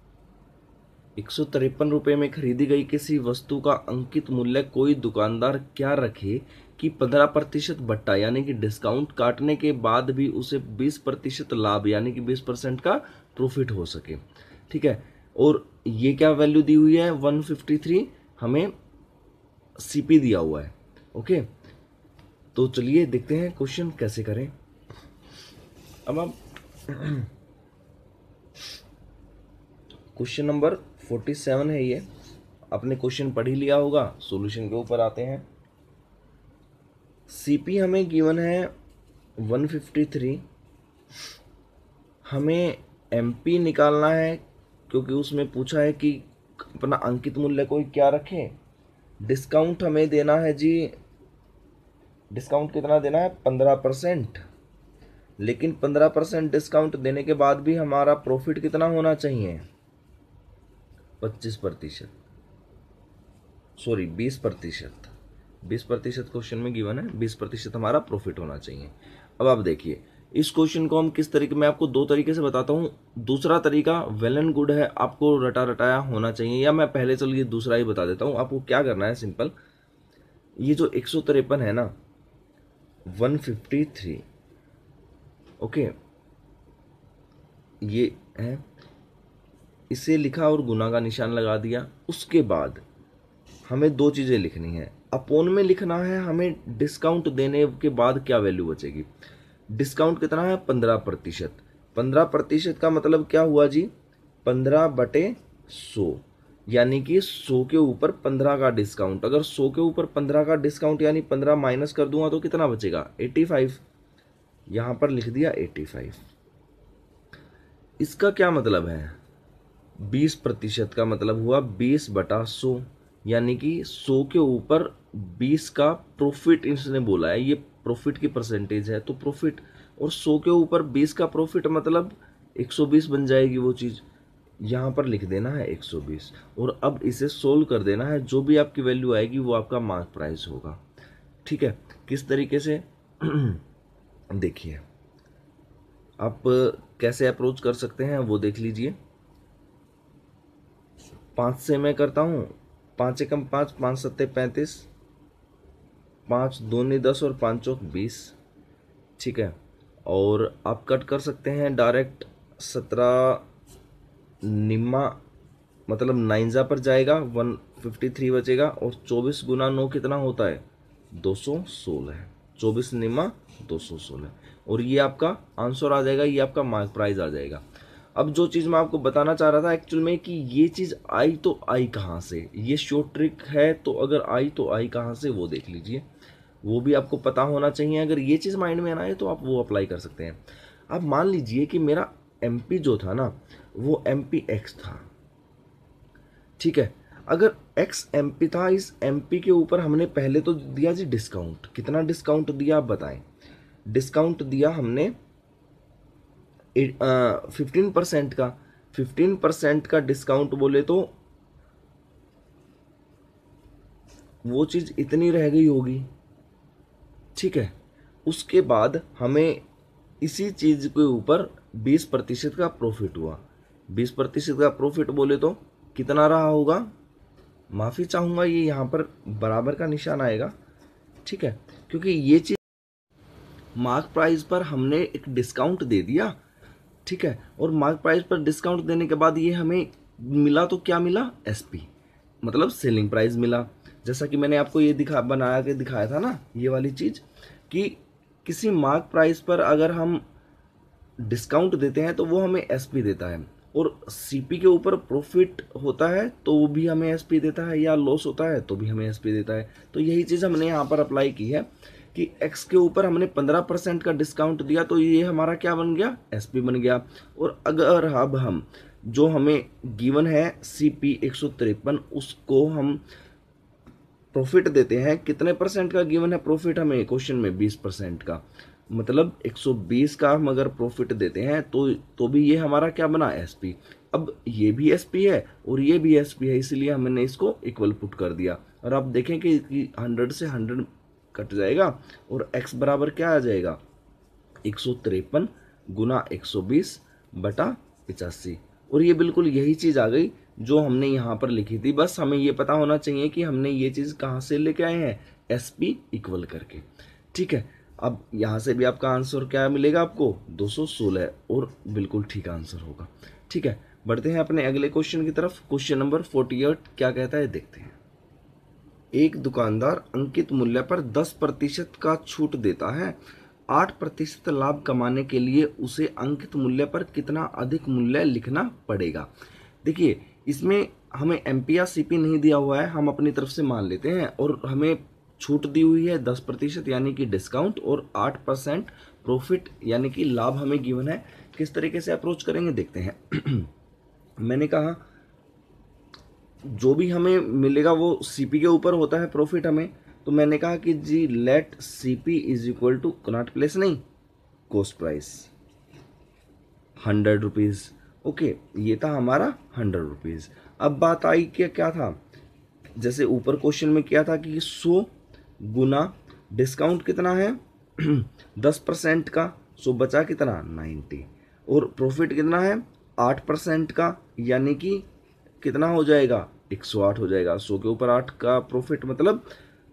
153 रुपये में खरीदी गई किसी वस्तु का अंकित मूल्य कोई दुकानदार क्या रखे कि 15% बट्टा यानी कि डिस्काउंट काटने के बाद भी उसे 20% लाभ यानी कि 20% का प्रॉफिट हो सके। ठीक है, और ये क्या वैल्यू दी हुई है, 153 हमें सीपी दिया हुआ है। ओके, तो चलिए देखते हैं क्वेश्चन कैसे करें। अब आप क्वेश्चन नंबर 47 है ये, आपने क्वेश्चन पढ़ ही लिया होगा। सॉल्यूशन के ऊपर आते हैं। सीपी हमें गिवन है 153, हमें एमपी निकालना है क्योंकि उसमें पूछा है कि अपना अंकित मूल्य को क्या रखें। डिस्काउंट हमें देना है जी, डिस्काउंट कितना देना है 15%, लेकिन 15% डिस्काउंट देने के बाद भी हमारा प्रॉफिट कितना होना चाहिए 25%, सॉरी 20%, 20% क्वेश्चन में गिवन है, 20% हमारा प्रॉफिट होना चाहिए। अब आप देखिए इस क्वेश्चन को हम किस तरीके, मैं आपको दो तरीके से बताता हूँ। दूसरा तरीका वेल एंड गुड है, आपको रटा रटाया होना चाहिए, या मैं पहले चलिए दूसरा ही बता देता हूँ। आपको क्या करना है, सिंपल, ये जो 153 है ना 153, ओके, ये है, इसे लिखा और गुना का निशान लगा दिया। उसके बाद हमें दो चीज़ें लिखनी है, अपोन में लिखना है हमें डिस्काउंट देने के बाद क्या वैल्यू बचेगी। डिस्काउंट कितना है 15%, 15% का मतलब क्या हुआ जी 15/100, यानी कि 100 के ऊपर 15 का डिस्काउंट। अगर 100 के ऊपर 15 का डिस्काउंट यानी 15 माइनस कर दूंगा तो कितना बचेगा 85, यहां पर लिख दिया 85। इसका क्या मतलब है 20% का मतलब हुआ 20/100, यानी कि 100 के ऊपर 20 का प्रॉफिट इसने बोला है, ये प्रॉफिट की परसेंटेज है, तो प्रॉफिट, और 100 के ऊपर 20 का प्रॉफिट मतलब 120 बन जाएगी वो चीज़, यहाँ पर लिख देना है 120। और अब इसे सोल्व कर देना है, जो भी आपकी वैल्यू आएगी वो आपका मार्क प्राइस होगा। ठीक है, किस तरीके से देखिए आप कैसे अप्रोच कर सकते हैं वो देख लीजिए। 5 से मैं करता हूँ, 5 एकम 5, 5 सत्ते 35, 5 दूनी 10 और 5 चौक 20। ठीक है, और आप कट कर सकते हैं डायरेक्ट, 17 निम्मा मतलब 9 पर जाएगा, 153 बचेगा, और 24 गुना 9 कितना होता है 216, 24 निम्मा 216, और ये आपका आंसर आ जाएगा, ये आपका मार्क प्राइस आ जाएगा। अब जो चीज़ मैं आपको बताना चाह रहा था एक्चुअल में कि ये चीज़ आई तो आई कहाँ से, ये शॉर्ट ट्रिक है, तो अगर आई तो आई कहाँ से वो देख लीजिए, वो भी आपको पता होना चाहिए। अगर ये चीज़ माइंड में ना आए तो आप वो अप्लाई कर सकते हैं। अब मान लीजिए कि मेरा एमपी जो था ना वो एमपी एक्स था, ठीक है, अगर एक्स एमपी था, इस एमपी के ऊपर हमने पहले तो दिया जी डिस्काउंट, कितना डिस्काउंट दिया आप बताएं। डिस्काउंट दिया हमने 15% का, 15% का डिस्काउंट बोले तो वो चीज़ इतनी रह गई होगी। ठीक है, उसके बाद हमें इसी चीज़ के ऊपर 20% का प्रॉफिट हुआ। 20% का प्रॉफिट बोले तो कितना रहा होगा, माफ़ी चाहूँगा ये यहाँ पर बराबर का निशान आएगा। ठीक है, क्योंकि ये चीज़ मार्क प्राइस पर हमने एक डिस्काउंट दे दिया, ठीक है, और मार्क प्राइस पर डिस्काउंट देने के बाद ये हमें मिला तो क्या मिला एसपी, मतलब सेलिंग प्राइस मिला। जैसा कि मैंने आपको ये बना के दिखाया था ना ये वाली चीज़, कि किसी मार्क प्राइस पर अगर हम डिस्काउंट देते हैं तो वो हमें एसपी देता है, और सीपी के ऊपर प्रॉफिट होता है तो वो भी हमें एसपी देता है, या लॉस होता है तो भी हमें एसपी देता है। तो यही चीज़ हमने यहाँ पर अप्लाई की है कि एक्स के ऊपर हमने 15% का डिस्काउंट दिया तो ये हमारा क्या बन गया एसपी बन गया। और अगर अब हम जो हमें गिवन है सीपी 153 उसको हम प्रॉफिट देते हैं, कितने परसेंट का गिवन है प्रॉफिट हमें क्वेश्चन में 20% का, मतलब 120 का हम अगर प्रॉफिट देते हैं तो भी ये हमारा क्या बना एसपी। अब ये भी एसपी है और ये भी एसपी है, इसलिए हमने इसको इक्वल पुट कर दिया। और आप देखें कि 100 से 100 कट जाएगा और x बराबर क्या आ जाएगा 153 गुना 120/85, और ये बिल्कुल यही चीज़ आ गई जो हमने यहाँ पर लिखी थी। बस हमें ये पता होना चाहिए कि हमने ये चीज़ कहाँ से लेके आए हैं एसपी इक्वल करके। ठीक है, अब यहाँ से भी आपका आंसर क्या मिलेगा आपको 216, और बिल्कुल ठीक आंसर होगा। ठीक है, बढ़ते हैं अपने अगले क्वेश्चन की तरफ। क्वेश्चन नंबर 48 क्या कहता है देखते हैं। एक दुकानदार अंकित मूल्य पर 10% का छूट देता है। 8% लाभ कमाने के लिए उसे अंकित मूल्य पर कितना अधिक मूल्य लिखना पड़ेगा। देखिए इसमें हमें एमपी या सीपी नहीं दिया हुआ है, हम अपनी तरफ से मान लेते हैं, और हमें छूट दी हुई है 10% यानी कि डिस्काउंट, और 8% प्रॉफिट यानी कि लाभ हमें गिवन है। किस तरीके से अप्रोच करेंगे देखते हैं। मैंने कहा जो भी हमें मिलेगा वो सीपी के ऊपर होता है प्रॉफिट हमें, तो मैंने कहा कि जी let CP is equal to cost place नहीं कॉस्ट प्राइस 100 रुपीज़। ओके, ये था हमारा 100 रुपीज़। अब बात आई कि क्या था, जैसे ऊपर क्वेश्चन में क्या था कि 100 गुना डिस्काउंट कितना है 10% का, सो बचा कितना 90, और प्रॉफिट कितना है 8% का, यानी कि कितना हो जाएगा 108 हो जाएगा। 100 के ऊपर 8 का प्रॉफिट मतलब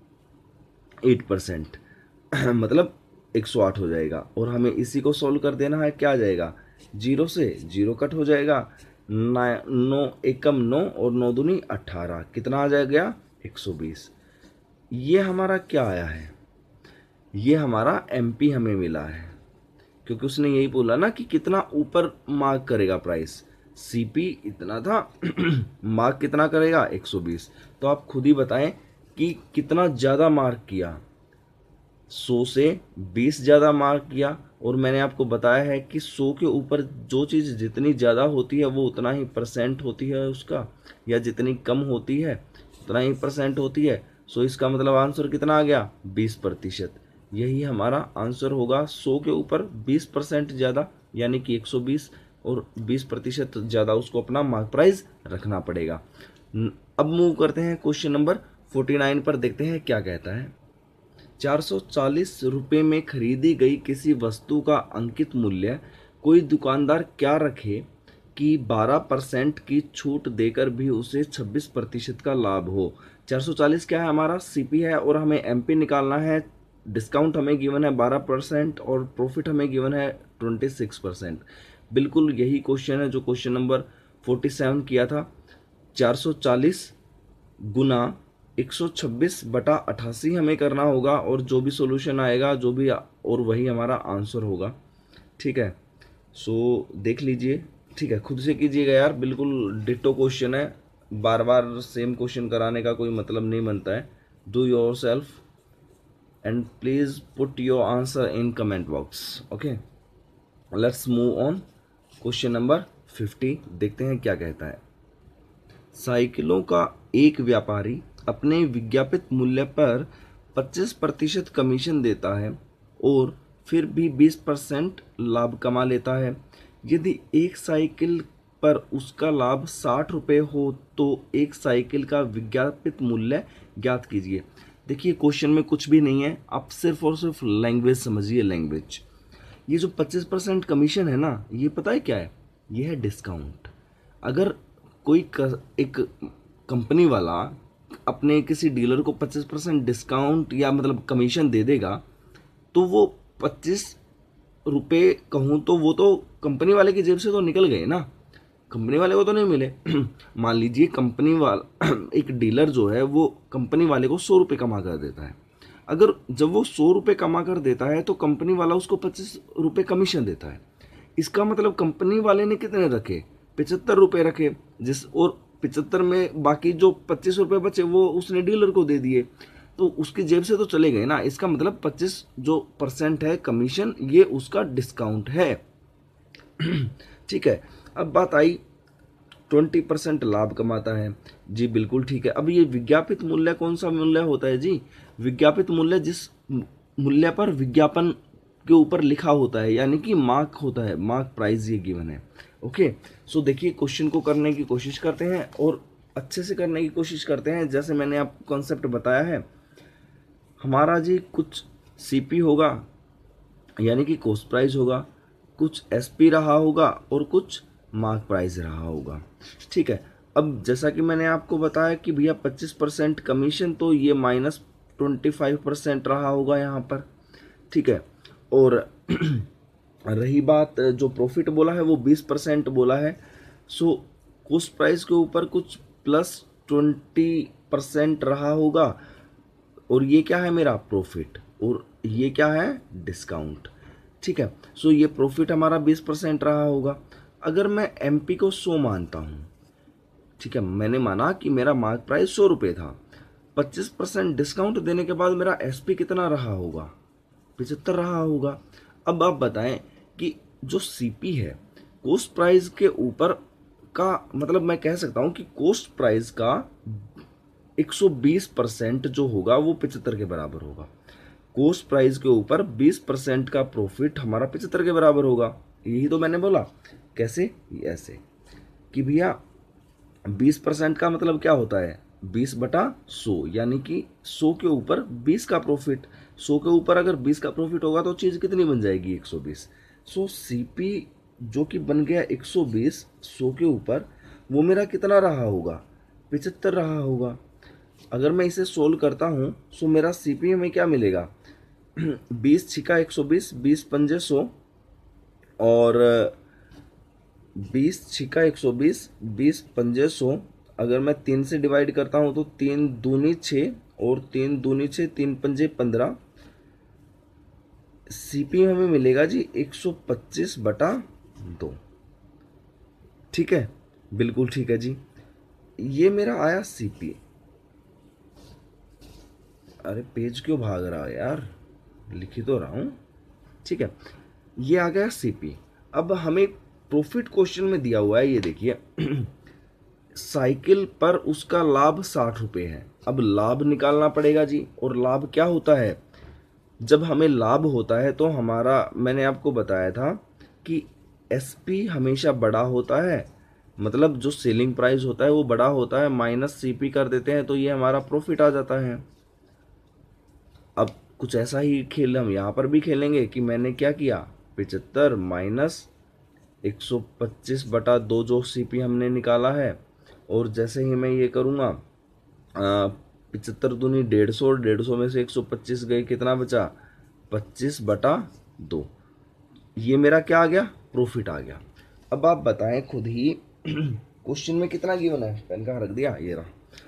8% मतलब 108 हो जाएगा। और हमें इसी को सॉल्व कर देना है, क्या आ जाएगा 0 से 0 कट हो जाएगा, 9 एकम 9 और 9 दूनी 18, कितना आ जाएगा 120। ये हमारा क्या आया है, ये हमारा एमपी हमें मिला है, क्योंकि उसने यही बोला ना कि कितना ऊपर मार्क करेगा प्राइस, सीपी इतना था मार्क कितना करेगा 120। तो आप खुद ही बताएं कि कितना ज़्यादा मार्क किया, 100 से 20 ज़्यादा मार्क किया। और मैंने आपको बताया है कि 100 के ऊपर जो चीज़ जितनी ज़्यादा होती है वो उतना ही परसेंट होती है उसका, या जितनी कम होती है उतना ही परसेंट होती है। सो इसका मतलब आंसर कितना आ गया 20%। यही हमारा आंसर होगा, 100 के ऊपर 20% ज़्यादा यानी कि 120, और 20% ज़्यादा उसको अपना मार्क प्राइस रखना पड़ेगा। अब मूव करते हैं क्वेश्चन नंबर 49 पर, देखते हैं क्या कहता है। 440 रुपये में खरीदी गई किसी वस्तु का अंकित मूल्य कोई दुकानदार क्या रखे कि 12% की छूट देकर भी उसे 26% का लाभ हो। 440 क्या है हमारा सीपी है, और हमें एमपी निकालना है। डिस्काउंट हमें गिवन है 12% और प्रॉफिट हमें गिवन है 26%। बिल्कुल यही क्वेश्चन है जो क्वेश्चन नंबर 47 किया था। 440 गुना 126/88 हमें करना होगा, और जो भी सॉल्यूशन आएगा जो भी, और वही हमारा आंसर होगा। ठीक है, सो देख लीजिए, ठीक है, खुद से कीजिएगा यार, बिल्कुल डिटो क्वेश्चन है, बार बार सेम क्वेश्चन कराने का कोई मतलब नहीं बनता है। Do yourself and please put your answer in comment box. Okay, let's move on question number 50, देखते हैं क्या कहता है। साइकिलों का एक व्यापारी अपने विज्ञापित मूल्य पर 25% कमीशन देता है और फिर भी 20% लाभ कमा लेता है। यदि एक साइकिल पर उसका लाभ 60 रुपये हो तो एक साइकिल का विज्ञापित मूल्य ज्ञात कीजिए। देखिए क्वेश्चन में कुछ भी नहीं है, आप सिर्फ और सिर्फ लैंग्वेज समझिए। लैंग्वेज, ये जो 25% कमीशन है ना, ये पता है क्या है, ये है डिस्काउंट। अगर कोई एक कंपनी वाला अपने किसी डीलर को 25% डिस्काउंट या मतलब कमीशन दे देगा, तो वो 25 रुपये कहूँ तो वो तो कंपनी वाले की जेब से तो निकल गए ना, कंपनी वाले को तो नहीं मिले। मान लीजिए कंपनी वाला एक डीलर जो है वो कंपनी वाले को 100 रुपये कमा कर देता है। अगर जब वो 100 रुपये कमा कर देता है तो कंपनी वाला उसको 25 रुपये कमीशन देता है। इसका मतलब कंपनी वाले ने कितने रखे, 75 रुपये रखे, और 75 में बाकी जो 25 रुपये बचे वो उसने डीलर को दे दिए, तो उसकी जेब से तो चले गए ना। इसका मतलब 25 जो % है कमीशन, ये उसका डिस्काउंट है। ठीक है, अब बात आई 20% लाभ कमाता है। जी बिल्कुल ठीक है। अब ये विज्ञापित मूल्य कौन सा मूल्य होता है जी, विज्ञापित मूल्य जिस मूल्य पर विज्ञापन के ऊपर लिखा होता है, यानी कि मार्क होता है, मार्क प्राइस ये गिवन है। ओके, सो देखिए क्वेश्चन को करने की कोशिश करते हैं और अच्छे से करने की कोशिश करते हैं। जैसे मैंने आपको कॉन्सेप्ट बताया है, हमारा जी कुछ सीपी होगा यानी कि कॉस्ट प्राइस होगा, कुछ एसपी रहा होगा और कुछ मार्क प्राइस रहा होगा। ठीक है, अब जैसा कि मैंने आपको बताया कि भैया 25% कमीशन, तो ये -25% रहा होगा यहाँ पर। ठीक है, और रही बात जो प्रॉफिट बोला है वो 20% बोला है। सो कॉस्ट प्राइस के ऊपर कुछ +20% रहा होगा, और ये क्या है मेरा प्रॉफिट, और ये क्या है डिस्काउंट। ठीक है, सो ये प्रॉफिट हमारा 20% रहा होगा। अगर मैं एमपी को 100 मानता हूँ, ठीक है, मैंने माना कि मेरा मार्क प्राइस 100 रुपये था, 25% डिस्काउंट देने के बाद मेरा एसपी कितना रहा होगा, 75 रहा होगा। अब आप बताएं कि जो सीपी है कॉस्ट प्राइस के ऊपर का, मतलब मैं कह सकता हूं कि कॉस्ट प्राइस का 120% जो होगा वो 75 के बराबर होगा। कॉस्ट प्राइस के ऊपर 20% का प्रॉफिट हमारा 75 के बराबर होगा। यही तो मैंने बोला। कैसे? ऐसे कि भैया 20% का मतलब क्या होता है, 20/100, यानी कि 100 के ऊपर 20 का प्रॉफिट। 100 के ऊपर अगर 20 का प्रॉफिट होगा तो चीज़ कितनी बन जाएगी, 120। सो सीपी जो कि बन गया 120 100 के ऊपर, वो मेरा कितना रहा होगा, 75 रहा होगा। अगर मैं इसे सोल्व करता हूँ तो मेरा सीपी में क्या मिलेगा, 20 छिका 120, 20 पंजे 100 और 20 छिका 120, 20 पंजे 100। अगर मैं 3 से डिवाइड करता हूँ तो 3 दूनी 6 और 3 दूनी 6, 3 पंजे 15। सीपी हमें मिलेगा जी 125/2। ठीक है, बिल्कुल ठीक है जी। ये मेरा आया सीपी। अरे पेज क्यों भाग रहा है यार, लिख ही तो रहा हूँ। ठीक है, ये आ गया सीपी। अब हमें प्रॉफिट क्वेश्चन में दिया हुआ है, ये देखिए साइकिल पर उसका लाभ 60 रुपये है। अब लाभ निकालना पड़ेगा जी। और लाभ क्या होता है, जब हमें लाभ होता है तो हमारा, मैंने आपको बताया था कि एसपी हमेशा बड़ा होता है, मतलब जो सेलिंग प्राइस होता है वो बड़ा होता है, माइनस सीपी कर देते हैं तो ये हमारा प्रॉफिट आ जाता है। अब कुछ ऐसा ही खेल हम यहाँ पर भी खेलेंगे कि मैंने क्या किया, 75 माइनस 125/2 जो सीपी हमने निकाला है। और जैसे ही मैं ये करूँगा, 75 दूनी 150, 150 में से 125 गए, कितना बचा, 25/2। ये मेरा क्या आ गया, प्रॉफिट आ गया। अब आप बताएं खुद ही क्वेश्चन में कितना गिवन है, पेन कहाँ रख दिया, ये रहा।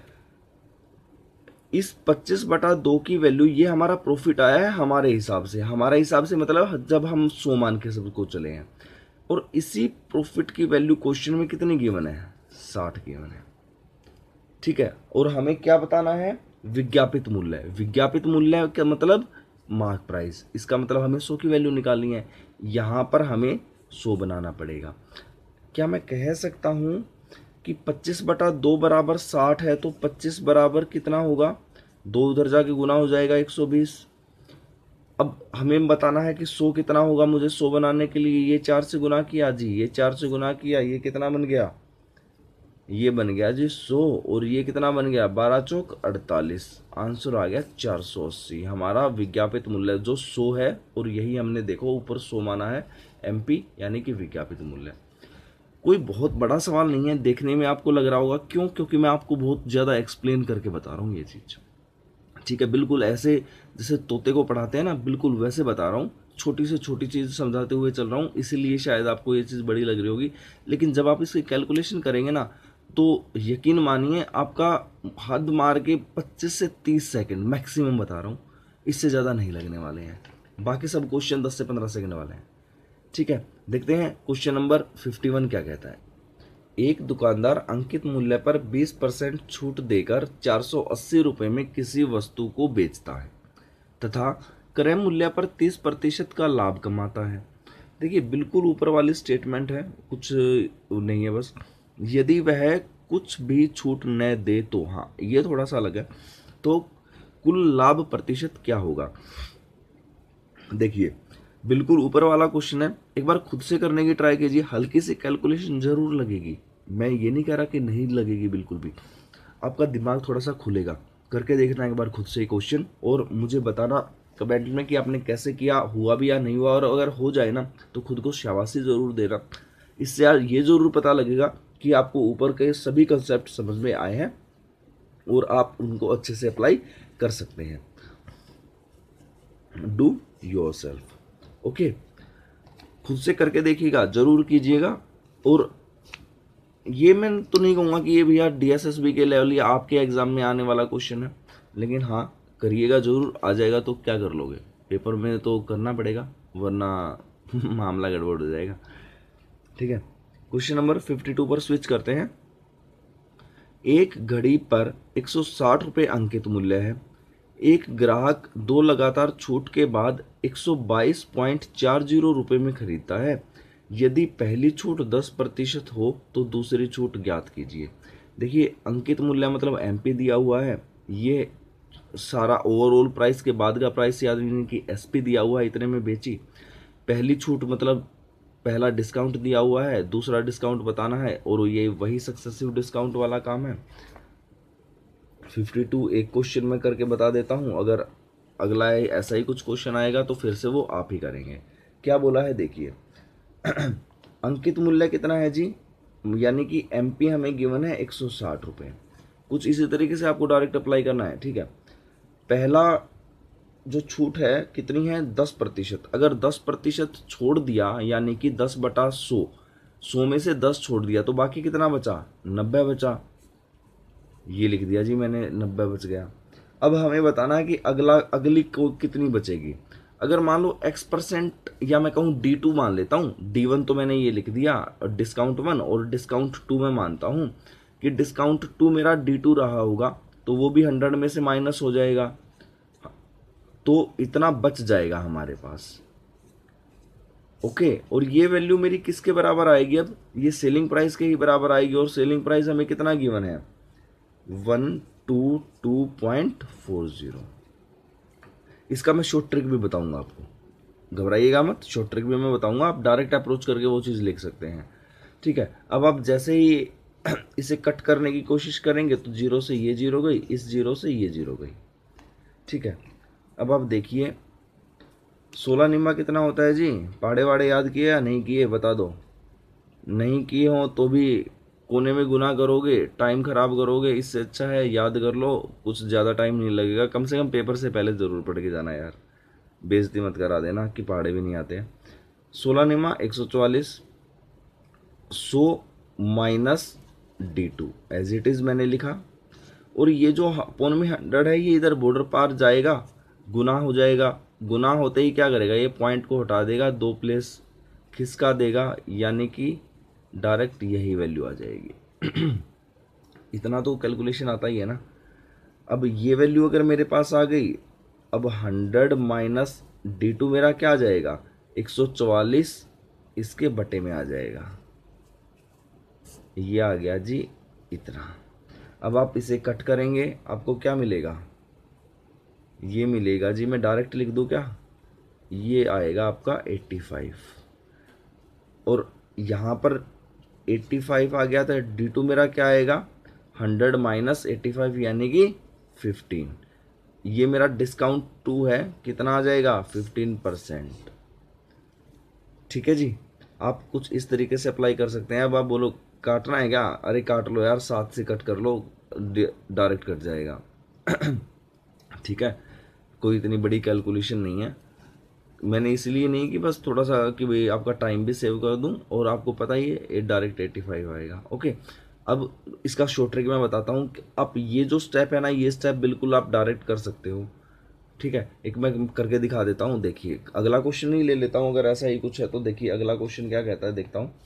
इस 25/2 की वैल्यू, ये हमारा प्रॉफिट आया है हमारे हिसाब से। हमारे हिसाब से मतलब जब हम 100 मान के सबको चले हैं। और इसी प्रॉफिट की वैल्यू क्वेश्चन में कितनी गिवन है, 60 गिवन है। ठीक है, और हमें क्या बताना है, विज्ञापित मूल्य। विज्ञापित मूल्य का मतलब मार्क प्राइस, इसका मतलब हमें 100 की वैल्यू निकालनी है। यहाँ पर हमें 100 बनाना पड़ेगा। क्या मैं कह सकता हूँ कि 25/2 बराबर 60 है, तो 25 बराबर कितना होगा, 2 उधर जाके गुना हो जाएगा 120। अब हमें बताना है कि 100 कितना होगा। मुझे 100 बनाने के लिए ये 4 से गुना किया जी, ये 4 से गुना किया, ये कितना बन गया, ये बन गया जी 100। और ये कितना बन गया, 12 चौक 48। आंसर आ गया 480। हमारा विज्ञापित मूल्य जो 100 है, और यही हमने देखो ऊपर 100 माना है, एमपी यानी कि विज्ञापित मूल्य। कोई बहुत बड़ा सवाल नहीं है, देखने में आपको लग रहा होगा, क्यों, क्योंकि मैं आपको बहुत ज़्यादा एक्सप्लेन करके बता रहा हूँ ये चीज़। ठीक है, बिल्कुल ऐसे जैसे तोते को पढ़ाते हैं ना, बिल्कुल वैसे बता रहा हूँ, छोटी से छोटी चीज़ समझाते हुए चल रहा हूँ, इसीलिए शायद आपको ये चीज़ बड़ी लग रही होगी। लेकिन जब आप इसकी कैलकुलेशन करेंगे ना, तो यकीन मानिए आपका हद मार के 25 से 30 सेकंड मैक्सिमम बता रहा हूँ, इससे ज़्यादा नहीं लगने वाले हैं। बाकी सब क्वेश्चन 10 से 15 सेकंड वाले हैं। ठीक है, देखते हैं क्वेश्चन नंबर 51 क्या कहता है। एक दुकानदार अंकित मूल्य पर 20% छूट देकर 480 रुपये में किसी वस्तु को बेचता है तथा क्रय मूल्य पर 30% का लाभ कमाता है। देखिए बिल्कुल ऊपर वाली स्टेटमेंट है, कुछ नहीं है, बस यदि वह कुछ भी छूट न दे तो, हाँ ये थोड़ा सा अलग है, तो कुल लाभ प्रतिशत क्या होगा। देखिए बिल्कुल ऊपर वाला क्वेश्चन है, एक बार खुद से करने की ट्राई कीजिए, हल्की सी कैलकुलेशन जरूर लगेगी, मैं ये नहीं कह रहा कि नहीं लगेगी, बिल्कुल भी आपका दिमाग थोड़ा सा खुलेगा। करके देखना एक बार खुद से क्वेश्चन, और मुझे बताना कमेंट में कि आपने कैसे किया, हुआ भी या नहीं हुआ। और अगर हो जाए ना तो खुद को शाबाशी जरूर देना, इससे यार ये जरूर पता लगेगा कि आपको ऊपर के सभी कंसेप्ट समझ में आए हैं और आप उनको अच्छे से अप्लाई कर सकते हैं। डू योरसेल्फ, ओके, खुद से करके देखिएगा, जरूर कीजिएगा। और ये मैं तो नहीं कहूँगा कि ये भैया डीएसएसबी के लेवल या आपके एग्जाम में आने वाला क्वेश्चन है, लेकिन हाँ करिएगा जरूर, आ जाएगा तो क्या कर लोगे, पेपर में तो करना पड़ेगा, वरना मामला गड़बड़ हो जाएगा। ठीक है, क्वेश्चन नंबर 52 पर स्विच करते हैं। एक घड़ी पर 160 रुपये अंकित मूल्य है। एक ग्राहक 2 लगातार छूट के बाद 122.40 रुपये में खरीदता है। यदि पहली छूट 10% हो तो दूसरी छूट ज्ञात कीजिए। देखिए, अंकित मूल्य मतलब एमपी दिया हुआ है, ये सारा ओवरऑल प्राइस के बाद का प्राइस याद नहीं कि एसपी दिया हुआ है, इतने में बेची। पहली छूट मतलब पहला डिस्काउंट दिया हुआ है, दूसरा डिस्काउंट बताना है, और ये वही सक्सेसिव डिस्काउंट वाला काम है। 52 एक क्वेश्चन में करके बता देता हूँ, अगर अगला ऐसा ही कुछ क्वेश्चन आएगा तो फिर से वो आप ही करेंगे। क्या बोला है देखिए, अंकित मूल्य कितना है जी, यानी कि एमपी हमें गिवन है 160 रुपये। कुछ इसी तरीके से आपको डायरेक्ट अप्लाई करना है, ठीक है। पहला जो छूट है कितनी है, 10%। अगर 10% छोड़ दिया, यानी कि 10/100, 100 में से 10 छोड़ दिया तो बाकी कितना बचा, 90 बचा। ये लिख दिया जी मैंने, 90 बच गया। अब हमें बताना है कि अगली को कितनी बचेगी। अगर मान लो x%, या मैं कहूँ D2 मान लेता हूँ, D1 तो मैंने ये लिख दिया, डिस्काउंट 1, और डिस्काउंट 2 में मानता हूँ कि डिस्काउंट 2 मेरा D2 रहा होगा, तो वो भी 100 में से माइनस हो जाएगा, तो इतना बच जाएगा हमारे पास। ओके, और ये वैल्यू मेरी किसके बराबर आएगी, अब ये सेलिंग प्राइस के ही बराबर आएगी, और सेलिंग प्राइस हमें कितना गिवन है, 122.40। इसका मैं शॉर्ट ट्रिक भी बताऊंगा आपको, घबराइएगा मत, शॉर्ट ट्रिक भी मैं बताऊंगा, आप डायरेक्ट अप्रोच करके वो चीज़ लिख सकते हैं, ठीक है। अब आप जैसे ही इसे कट करने की कोशिश करेंगे तो 0 से ये 0 गई, इस 0 से ये 0 गई, ठीक है। अब आप देखिए 16 निम्मा कितना होता है जी, पाड़े वाड़े याद किए या नहीं किए, बता दो। नहीं किए हो तो भी कोने में गुना करोगे, टाइम खराब करोगे, इससे अच्छा है याद कर लो, कुछ ज़्यादा टाइम नहीं लगेगा, कम से कम पेपर से पहले ज़रूर पढ़ के जाना यार, बेइज्जती मत करा देना कि पहाड़े भी नहीं आते। 16 Nima 144, 100 minus D2 as it is मैंने लिखा, और ये जो पौन में 100 है ये इधर बॉर्डर पार जाएगा, गुना हो जाएगा, गुना होते ही क्या करेगा, ये पॉइंट को हटा देगा, 2 प्लेस खिसका देगा, यानी कि डायरेक्ट यही वैल्यू आ जाएगी। इतना तो कैलकुलेशन आता ही है ना। अब ये वैल्यू अगर मेरे पास आ गई, अब 100 माइनस D2 मेरा क्या आ जाएगा, 144 इसके बटे में आ जाएगा, ये आ गया जी इतना। अब आप इसे कट करेंगे, आपको क्या मिलेगा, ये मिलेगा जी, मैं डायरेक्ट लिख दूं क्या, ये आएगा आपका 85, और यहाँ पर 85 आ गया, तो D2 मेरा क्या आएगा, 100 माइनस 85 यानी कि 15। ये मेरा डिस्काउंट 2 है, कितना आ जाएगा, 15%, ठीक है जी। आप कुछ इस तरीके से अप्लाई कर सकते हैं। अब आप बोलो काटना है क्या, अरे काट लो यार, 7 से कट कर लो, डायरेक्ट कट जाएगा। ठीक है, कोई इतनी बड़ी कैलकुलेशन नहीं है, मैंने इसलिए नहीं कि बस थोड़ा सा कि भाई आपका टाइम भी सेव कर दूं, और आपको पता ही है डायरेक्ट 85 आएगा। ओके, अब इसका शॉर्ट ट्रिक मैं बताता हूँ कि आप ये जो स्टेप है ना, ये स्टेप बिल्कुल आप डायरेक्ट कर सकते हो, ठीक है। एक मैं करके दिखा देता हूँ, देखिए अगला क्वेश्चन ही ले लेता हूँ, अगर ऐसा ही कुछ है तो देखिए अगला क्वेश्चन क्या कहता है, देखता हूँ।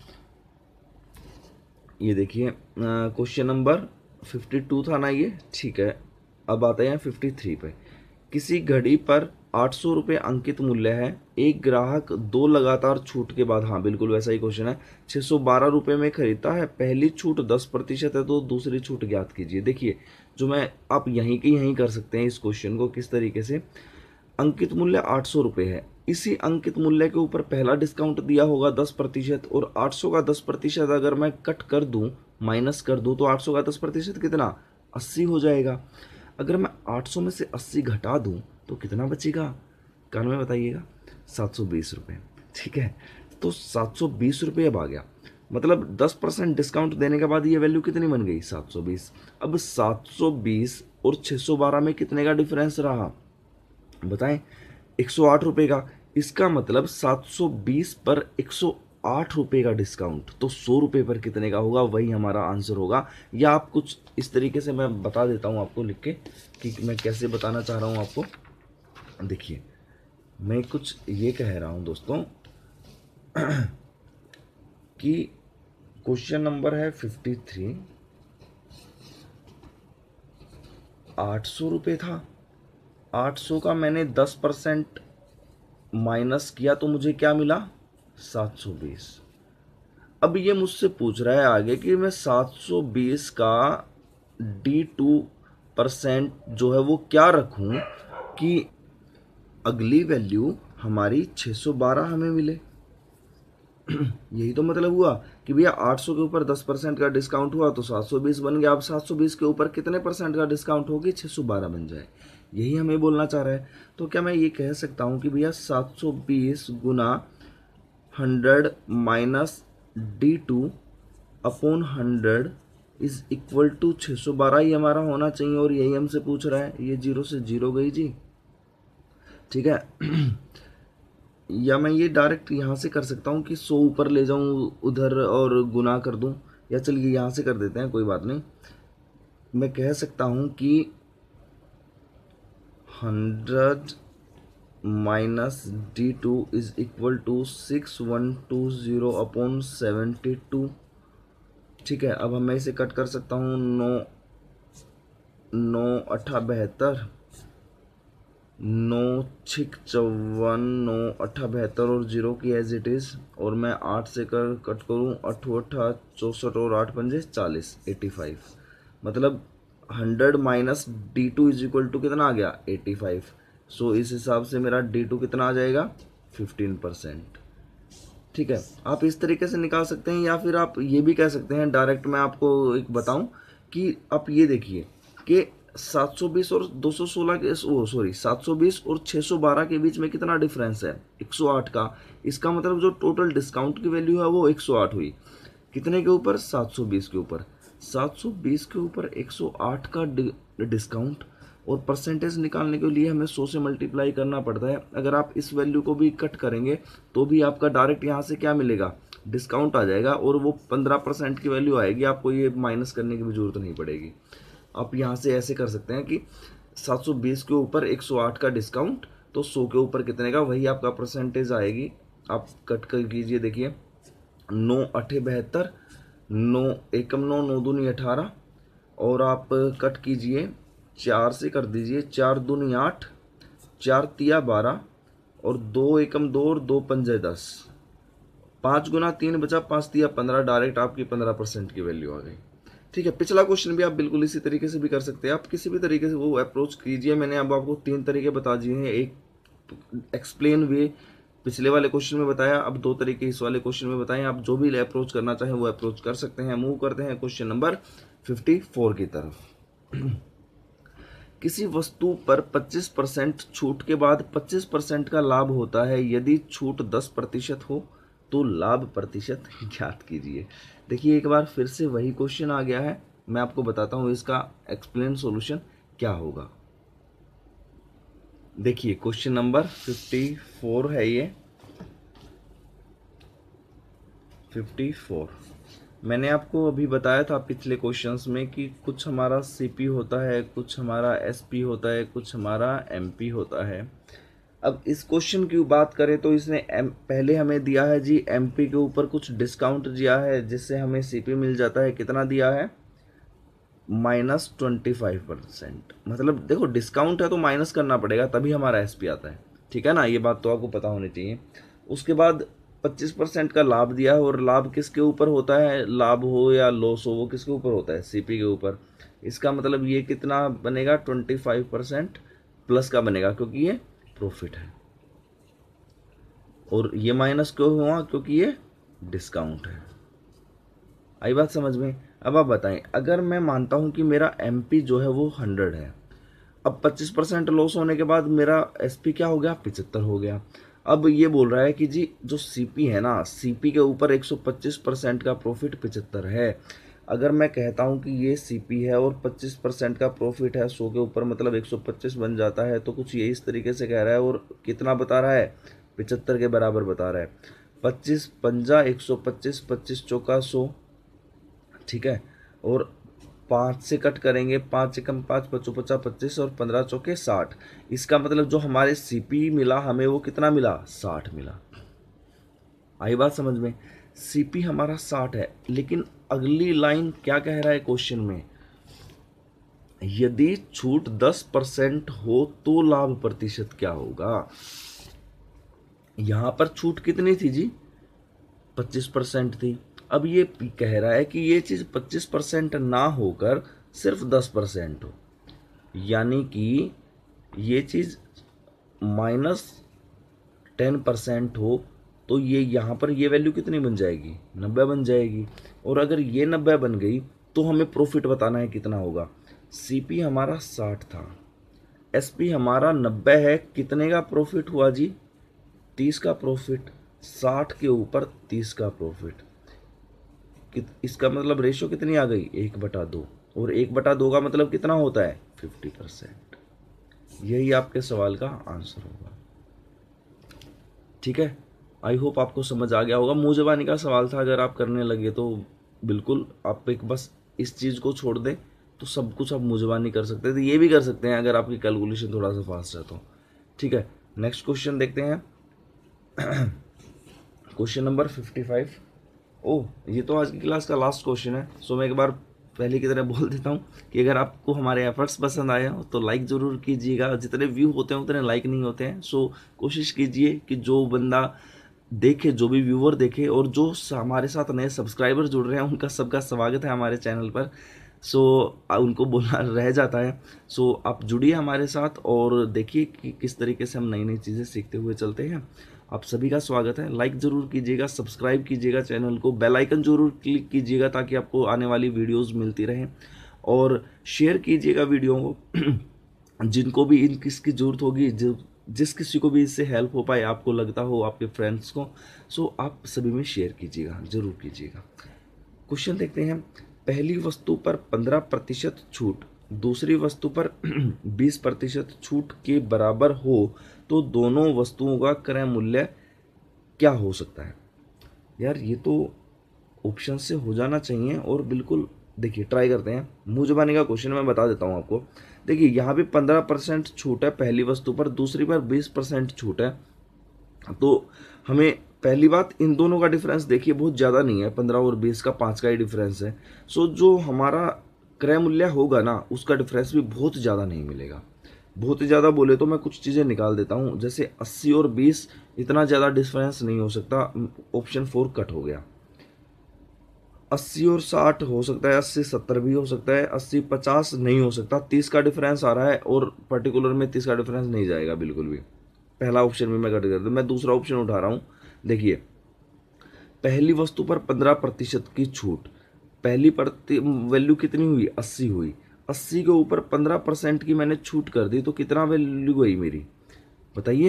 ये देखिए क्वेश्चन नंबर 52 था ना ये, ठीक है। अब आते हैं 53 पे। किसी घड़ी पर 800 रुपये अंकित मूल्य है, एक ग्राहक 2 लगातार छूट के बाद, हाँ बिल्कुल वैसा ही क्वेश्चन है, 612 रुपये में खरीदता है। पहली छूट 10% है तो दूसरी छूट ज्ञात कीजिए। देखिए जो मैं, आप यहीं के यहीं कर सकते हैं इस क्वेश्चन को, किस तरीके से, अंकित मूल्य 800 रुपये है, इसी अंकित मूल्य के ऊपर पहला डिस्काउंट दिया होगा 10%, और 800 का 10% अगर मैं कट कर दूं, माइनस कर दूं, तो 800 का 10% कितना, 80 हो जाएगा। अगर मैं 800 में से 80 घटा दूं तो कितना बचेगा, कान में बताइएगा, 720 रुपये, ठीक है। तो 720 रुपये अब आ गया, मतलब 10% डिस्काउंट देने के बाद ये वैल्यू कितनी बन गई, 720। अब 720 और 612 में कितने का डिफरेंस रहा बताएं, 108 रुपये का। इसका मतलब 720 पर 108 रुपये का डिस्काउंट, तो 100 रुपये पर कितने का होगा, वही हमारा आंसर होगा। या आप कुछ इस तरीके से मैं बता देता हूँ आपको लिख के कि मैं कैसे बताना चाह रहा हूँ आपको। देखिए मैं कुछ ये कह रहा हूँ दोस्तों कि क्वेश्चन नंबर है 53, 800 रुपये था, 800 का मैंने 10% माइनस किया तो मुझे क्या मिला, 720। अब ये मुझसे पूछ रहा है आगे कि मैं 720 का D2% जो है वो क्या रखूं कि अगली वैल्यू हमारी 612 हमें मिले। यही तो मतलब हुआ कि भैया 800 के ऊपर 10% का डिस्काउंट हुआ तो 720 बन गया। अब 720 के ऊपर कितने परसेंट का डिस्काउंट होगी, 612 बन जाए। यही हमें बोलना चाह रहा है। तो क्या मैं ये कह सकता हूँ कि भैया 720 गुना 100 minus D2 upon 100 is equal to 612 ही हमारा होना चाहिए, और यही हमसे पूछ रहा है। ये 0 से 0 गई जी, ठीक है। या मैं ये डायरेक्ट यहाँ से कर सकता हूँ कि 100 ऊपर ले जाऊँ उधर और गुना कर दूँ, या चलिए यहाँ से कर देते हैं, कोई बात नहीं। मैं कह सकता हूँ कि 100 minus D2 is equal to 6120 upon 72। ठीक है, अब मैं इसे कट कर सकता हूँ। 9 8 72, 9 6 54, 9 8 72 और 0 की एज इट इज़। और मैं 8 से कट करूँ, 8 8 64 और 8 पंजे 40, 85। मतलब 100 minus D2 is equal to कितना आ गया, 85। सो इस हिसाब से मेरा D2 कितना आ जाएगा, 15%। ठीक है, आप इस तरीके से निकाल सकते हैं, या फिर आप ये भी कह सकते हैं डायरेक्ट। मैं आपको एक बताऊं कि आप ये देखिए कि 720 और 216 के, सॉरी 720 और 612 के बीच में कितना डिफरेंस है, 108 का। इसका मतलब जो टोटल डिस्काउंट की वैल्यू है वो 108 हुई। कितने के ऊपर, 720 के ऊपर। 720 के ऊपर 108 का डिस्काउंट, और परसेंटेज निकालने के लिए हमें 100 से मल्टीप्लाई करना पड़ता है। अगर आप इस वैल्यू को भी कट करेंगे तो भी आपका डायरेक्ट यहाँ से क्या मिलेगा, डिस्काउंट आ जाएगा, और वो 15% की वैल्यू आएगी। आपको ये माइनस करने की भी जरूरत नहीं पड़ेगी। आप यहाँ से ऐसे कर सकते हैं कि 720 के ऊपर 108 का डिस्काउंट, तो 100 के ऊपर कितने का, वही आपका परसेंटेज आएगी। आप कट कर कीजिए, देखिए 9 8 72, 9 एकम 9, 9 दूनी 18, और आप कट कीजिए 4 से कर दीजिए, 4 दूनी 8, 4 तिया 12, और 2 एकम 2 और 2 पंजे 10, 5 गुना 3 बचा, 5 तिया 15। डायरेक्ट आपकी 15% की वैल्यू आ गई। ठीक है, पिछला क्वेश्चन भी आप बिल्कुल इसी तरीके से भी कर सकते हैं। आप किसी भी तरीके से वो अप्रोच कीजिए। मैंने अब आपको 3 तरीके बता दिए हैं। एक एक्सप्लेन वे पिछले वाले क्वेश्चन में बताया, अब 2 तरीके इस वाले क्वेश्चन में बताएं। आप जो भी अप्रोच करना चाहें वो अप्रोच कर सकते हैं। मूव करते हैं क्वेश्चन नंबर 54 की तरफ। किसी वस्तु पर 25% छूट के बाद 25% का लाभ होता है। यदि छूट 10% हो तो लाभ प्रतिशत ज्ञात कीजिए। देखिए एक बार फिर से वही क्वेश्चन आ गया है। मैं आपको बताता हूँ इसका एक्सप्लेन सॉल्यूशन क्या होगा। देखिए क्वेश्चन नंबर 54 है ये, 54। मैंने आपको अभी बताया था पिछले क्वेश्चंस में कि कुछ हमारा सीपी होता है, कुछ हमारा एसपी होता है, कुछ हमारा एमपी होता है। अब इस क्वेश्चन की बात करें तो इसने पहले हमें दिया है जी एमपी के ऊपर कुछ डिस्काउंट दिया है, जिससे हमें सीपी मिल जाता है। कितना दिया है, -25%। मतलब देखो डिस्काउंट है तो माइनस करना पड़ेगा, तभी हमारा एसपी आता है। ठीक है ना, ये बात तो आपको पता होनी चाहिए। उसके बाद 25% का लाभ दिया है, और लाभ किसके ऊपर होता है, लाभ हो या लॉस हो वो किसके ऊपर होता है, सीपी के ऊपर। इसका मतलब ये कितना बनेगा, 25% प्लस का बनेगा, क्योंकि ये प्रॉफिट है। और ये माइनस क्यों हुआ, क्योंकि ये डिस्काउंट है। आई बात समझ में। अब आप बताएं, अगर मैं मानता हूं कि मेरा एमपी जो है वो 100 है, अब 25% लॉस होने के बाद मेरा एसपी क्या हो गया, 75 हो गया। अब ये बोल रहा है कि जी जो सीपी है ना, सीपी के ऊपर 125% का प्रॉफिट 75 है। अगर मैं कहता हूं कि ये सीपी है और 25% का प्रॉफिट है 100 के ऊपर, मतलब 125 बन जाता है। तो कुछ ये इस तरीके से कह रहा है, और कितना बता रहा है, 75 के बराबर बता रहा है। 25 पंजा 125, 25 चौका 100। ठीक है, और 5 से कट करेंगे, 5 एकम 5, 5 50 25, और 15 चौके 60। इसका मतलब जो हमारे सीपी मिला हमें वो कितना मिला, 60 मिला। आई बात समझ में। सीपी हमारा 60 है, लेकिन अगली लाइन क्या कह रहा है क्वेश्चन में, यदि छूट 10% हो तो लाभ प्रतिशत क्या होगा। यहां पर छूट कितनी थी जी, 25% थी। अब ये कह रहा है कि ये चीज 25% ना होकर सिर्फ 10% हो, यानी कि ये चीज -10% हो, तो ये यहाँ पर ये वैल्यू कितनी बन जाएगी, 90 बन जाएगी। और अगर ये 90 बन गई तो हमें प्रॉफिट बताना है कितना होगा। सीपी हमारा 60 था, एसपी हमारा 90 है, कितने का प्रॉफिट हुआ जी, 30 का प्रॉफिट। 60 के ऊपर 30 का प्रॉफिट, इसका मतलब रेशो कितनी आ गई, 1/2। और 1/2 का मतलब कितना होता है, 50%। यही आपके सवाल का आंसर होगा। ठीक है, आई होप आपको समझ आ गया होगा। मुंह ज़बानी का सवाल था, अगर आप करने लगे तो बिल्कुल आप एक बस इस चीज़ को छोड़ दें तो सब कुछ आप मुंह ज़बानी कर सकते हैं। तो ये भी कर सकते हैं अगर आपकी कैलकुलेशन थोड़ा सा फास्ट है तो। ठीक है, नेक्स्ट क्वेश्चन देखते हैं। Question number 55। ओह, ये तो आज की क्लास का लास्ट क्वेश्चन है। सो मैं एक बार पहले की तरह बोल देता हूँ कि अगर आपको हमारे एफर्ट्स पसंद आए हो तो लाइक ज़रूर कीजिएगा। जितने व्यू होते हैं उतने लाइक नहीं होते हैं। सो कोशिश कीजिए कि जो बंदा देखे, जो भी व्यूअर देखे, और जो हमारे साथ नए सब्सक्राइबर जुड़ रहे हैं उनका सबका स्वागत है हमारे चैनल पर। सो उनको बोलना रह जाता है। सो आप जुड़िए हमारे साथ और देखिए कि किस तरीके से हम नई नई चीज़ें सीखते हुए चलते हैं। आप सभी का स्वागत है। लाइक ज़रूर कीजिएगा, सब्सक्राइब कीजिएगा चैनल को, बेल आइकन ज़रूर क्लिक कीजिएगा ताकि आपको आने वाली वीडियोस मिलती रहें, और शेयर कीजिएगा वीडियो को जिनको भी इन किसकी ज़रूरत होगी, जिस किसी को भी इससे हेल्प हो पाए, आपको लगता हो आपके फ्रेंड्स को, सो आप सभी में शेयर कीजिएगा, ज़रूर कीजिएगा। क्वेश्चन देखते हैं। पहली वस्तु पर 15% छूट दूसरी वस्तु पर 20% छूट के बराबर हो तो दोनों वस्तुओं का क्रय मूल्य क्या हो सकता है। यार ये तो ऑप्शन से हो जाना चाहिए, और बिल्कुल देखिए ट्राई करते हैं। मुंह ज़बानी का क्वेश्चन मैं बता देता हूँ आपको। देखिए यहाँ पे 15% छूट है पहली वस्तु पर, दूसरी पर 20% छूट है। तो हमें पहली बात, इन दोनों का डिफरेंस देखिए बहुत ज़्यादा नहीं है, 15 और 20 का 5 का ही डिफरेंस है। सो जो हमारा क्रय मूल्य होगा ना, उसका डिफरेंस भी बहुत ज़्यादा नहीं मिलेगा। बहुत ही ज़्यादा बोले तो मैं कुछ चीज़ें निकाल देता हूँ, जैसे 80 और 20 इतना ज़्यादा डिफरेंस नहीं हो सकता, ऑप्शन 4 कट हो गया। 80 और 60 हो सकता है, 80-70 भी हो सकता है, 80-50 नहीं हो सकता। 30 का डिफरेंस आ रहा है, और पर्टिकुलर में 30 का डिफरेंस नहीं जाएगा बिल्कुल भी। पहला ऑप्शन भी मैं कट कर दूँ, मैं दूसरा ऑप्शन उठा रहा हूँ। देखिए पहली वस्तु पर 15% की छूट, पहली वैल्यू कितनी हुई, 80 हुई। 80 के ऊपर 15% की मैंने छूट कर दी तो कितना वैल्यू गई मेरी, बताइए।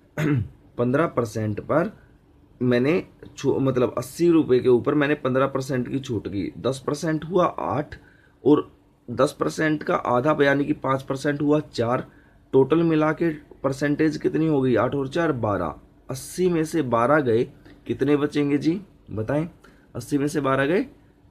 15% पर मैंने मतलब 80 रुपये के ऊपर मैंने 15% की छूट की, 10% हुआ 8, और 10% का आधा यानी कि 5% हुआ 4। टोटल मिला के परसेंटेज कितनी हो गई, 8 और 4 12। 80 में से 12 गए, कितने बचेंगे जी बताएं। 80 में से 12 गए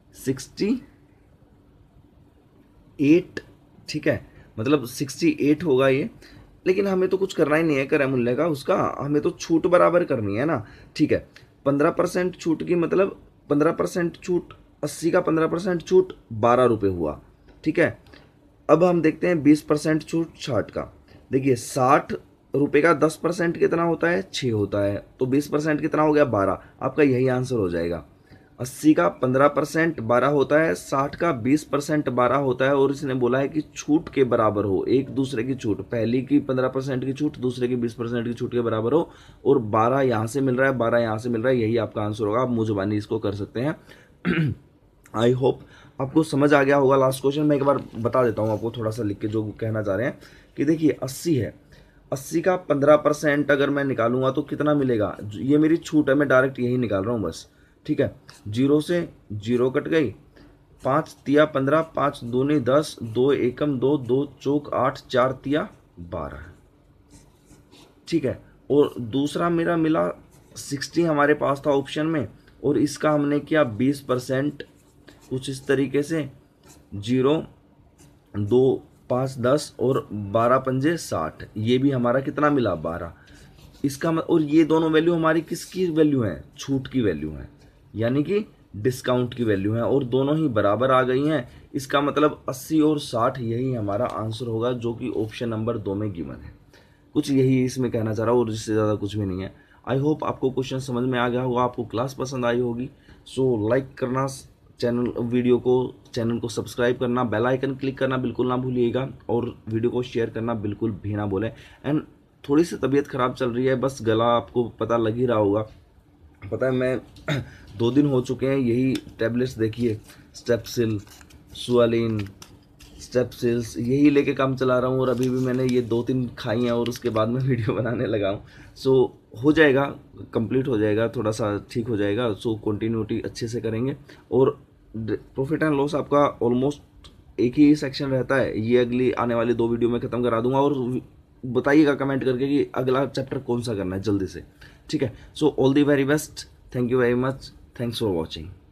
68। ठीक है, मतलब 68 होगा ये। लेकिन हमें तो कुछ करना ही नहीं है क्रय मूल्य का, उसका हमें तो छूट बराबर करनी है ना। ठीक है, 15% छूट की मतलब 15% छूट, 80 का 15% छूट 12 रुपये हुआ। ठीक है, अब हम देखते हैं 20% छूट 60 का। देखिए 60 रुपये का 10% कितना होता है, 6 होता है, तो 20% कितना हो गया, 12। आपका यही आंसर हो जाएगा। 80 का 15% 12 होता है, 60 का 20% 12 होता है, और इसने बोला है कि छूट के बराबर हो, एक दूसरे की छूट, पहली की 15% की छूट दूसरे की 20% की छूट के बराबर हो, और 12 यहाँ से मिल रहा है, 12 यहाँ से मिल रहा है, यही आपका आंसर होगा। आप मुंह ज़बानी इसको कर सकते हैं। आई होप आपको समझ आ गया होगा। लास्ट क्वेश्चन मैं एक बार बता देता हूँ आपको, थोड़ा सा लिख के जो कहना चाह रहे हैं कि देखिए 80 है, 80 का 15% अगर मैं निकालूंगा तो कितना मिलेगा, ये मेरी छूट है, मैं डायरेक्ट यही निकाल रहा हूँ बस। ठीक है, 0 से 0 कट गई, 5 तिया 15, 5 दूनी 10, 2 एकम 2, 2 चौक 8, 4 तिया 12। ठीक है, और दूसरा मेरा मिला 60 हमारे पास था ऑप्शन में, और इसका हमने किया 20%, कुछ इस तरीके से 0, 2, 5, 10 और 12 पंजे 60, ये भी हमारा कितना मिला 12। इसका और ये दोनों वैल्यू हमारी किसकी वैल्यू है, छूट की वैल्यू है, यानी कि डिस्काउंट की वैल्यू हैं और दोनों ही बराबर आ गई हैं। इसका मतलब 80 और 60 यही हमारा आंसर होगा, जो कि ऑप्शन नंबर 2 में गिवन है। कुछ यही इसमें कहना चाह रहा हूँ और इससे ज़्यादा कुछ भी नहीं है। आई होप आपको क्वेश्चन समझ में आ गया होगा, आपको क्लास पसंद आई होगी। सो लाइक करना चैनल को सब्सक्राइब करना, बेल आइकन क्लिक करना बिल्कुल ना भूलिएगा और वीडियो को शेयर करना बिल्कुल भी ना भूलें। एंड थोड़ी सी तबीयत ख़राब चल रही है, बस गला आपको पता लग ही रहा होगा। पता है मैं 2 दिन हो चुके हैं यही टैबलेट्स, देखिए स्टेप्सिल, सुअलिन, स्टेप्सिल्स, यही लेके काम चला रहा हूँ और अभी भी मैंने ये 2-3 खाई हैं और उसके बाद मैं वीडियो बनाने लगा हूँ। सो हो जाएगा, कंप्लीट हो जाएगा, थोड़ा सा ठीक हो जाएगा। सो कंटिन्यूटी अच्छे से करेंगे और प्रॉफिट एंड लॉस आपका ऑलमोस्ट एक ही सेक्शन रहता है, ये अगली आने वाली 2 वीडियो में ख़त्म करा दूंगा। और बताइएगा कमेंट करके कि अगला चैप्टर कौन सा करना है जल्दी से, ठीक है। So all the very best, thank you very much, thanks for watching.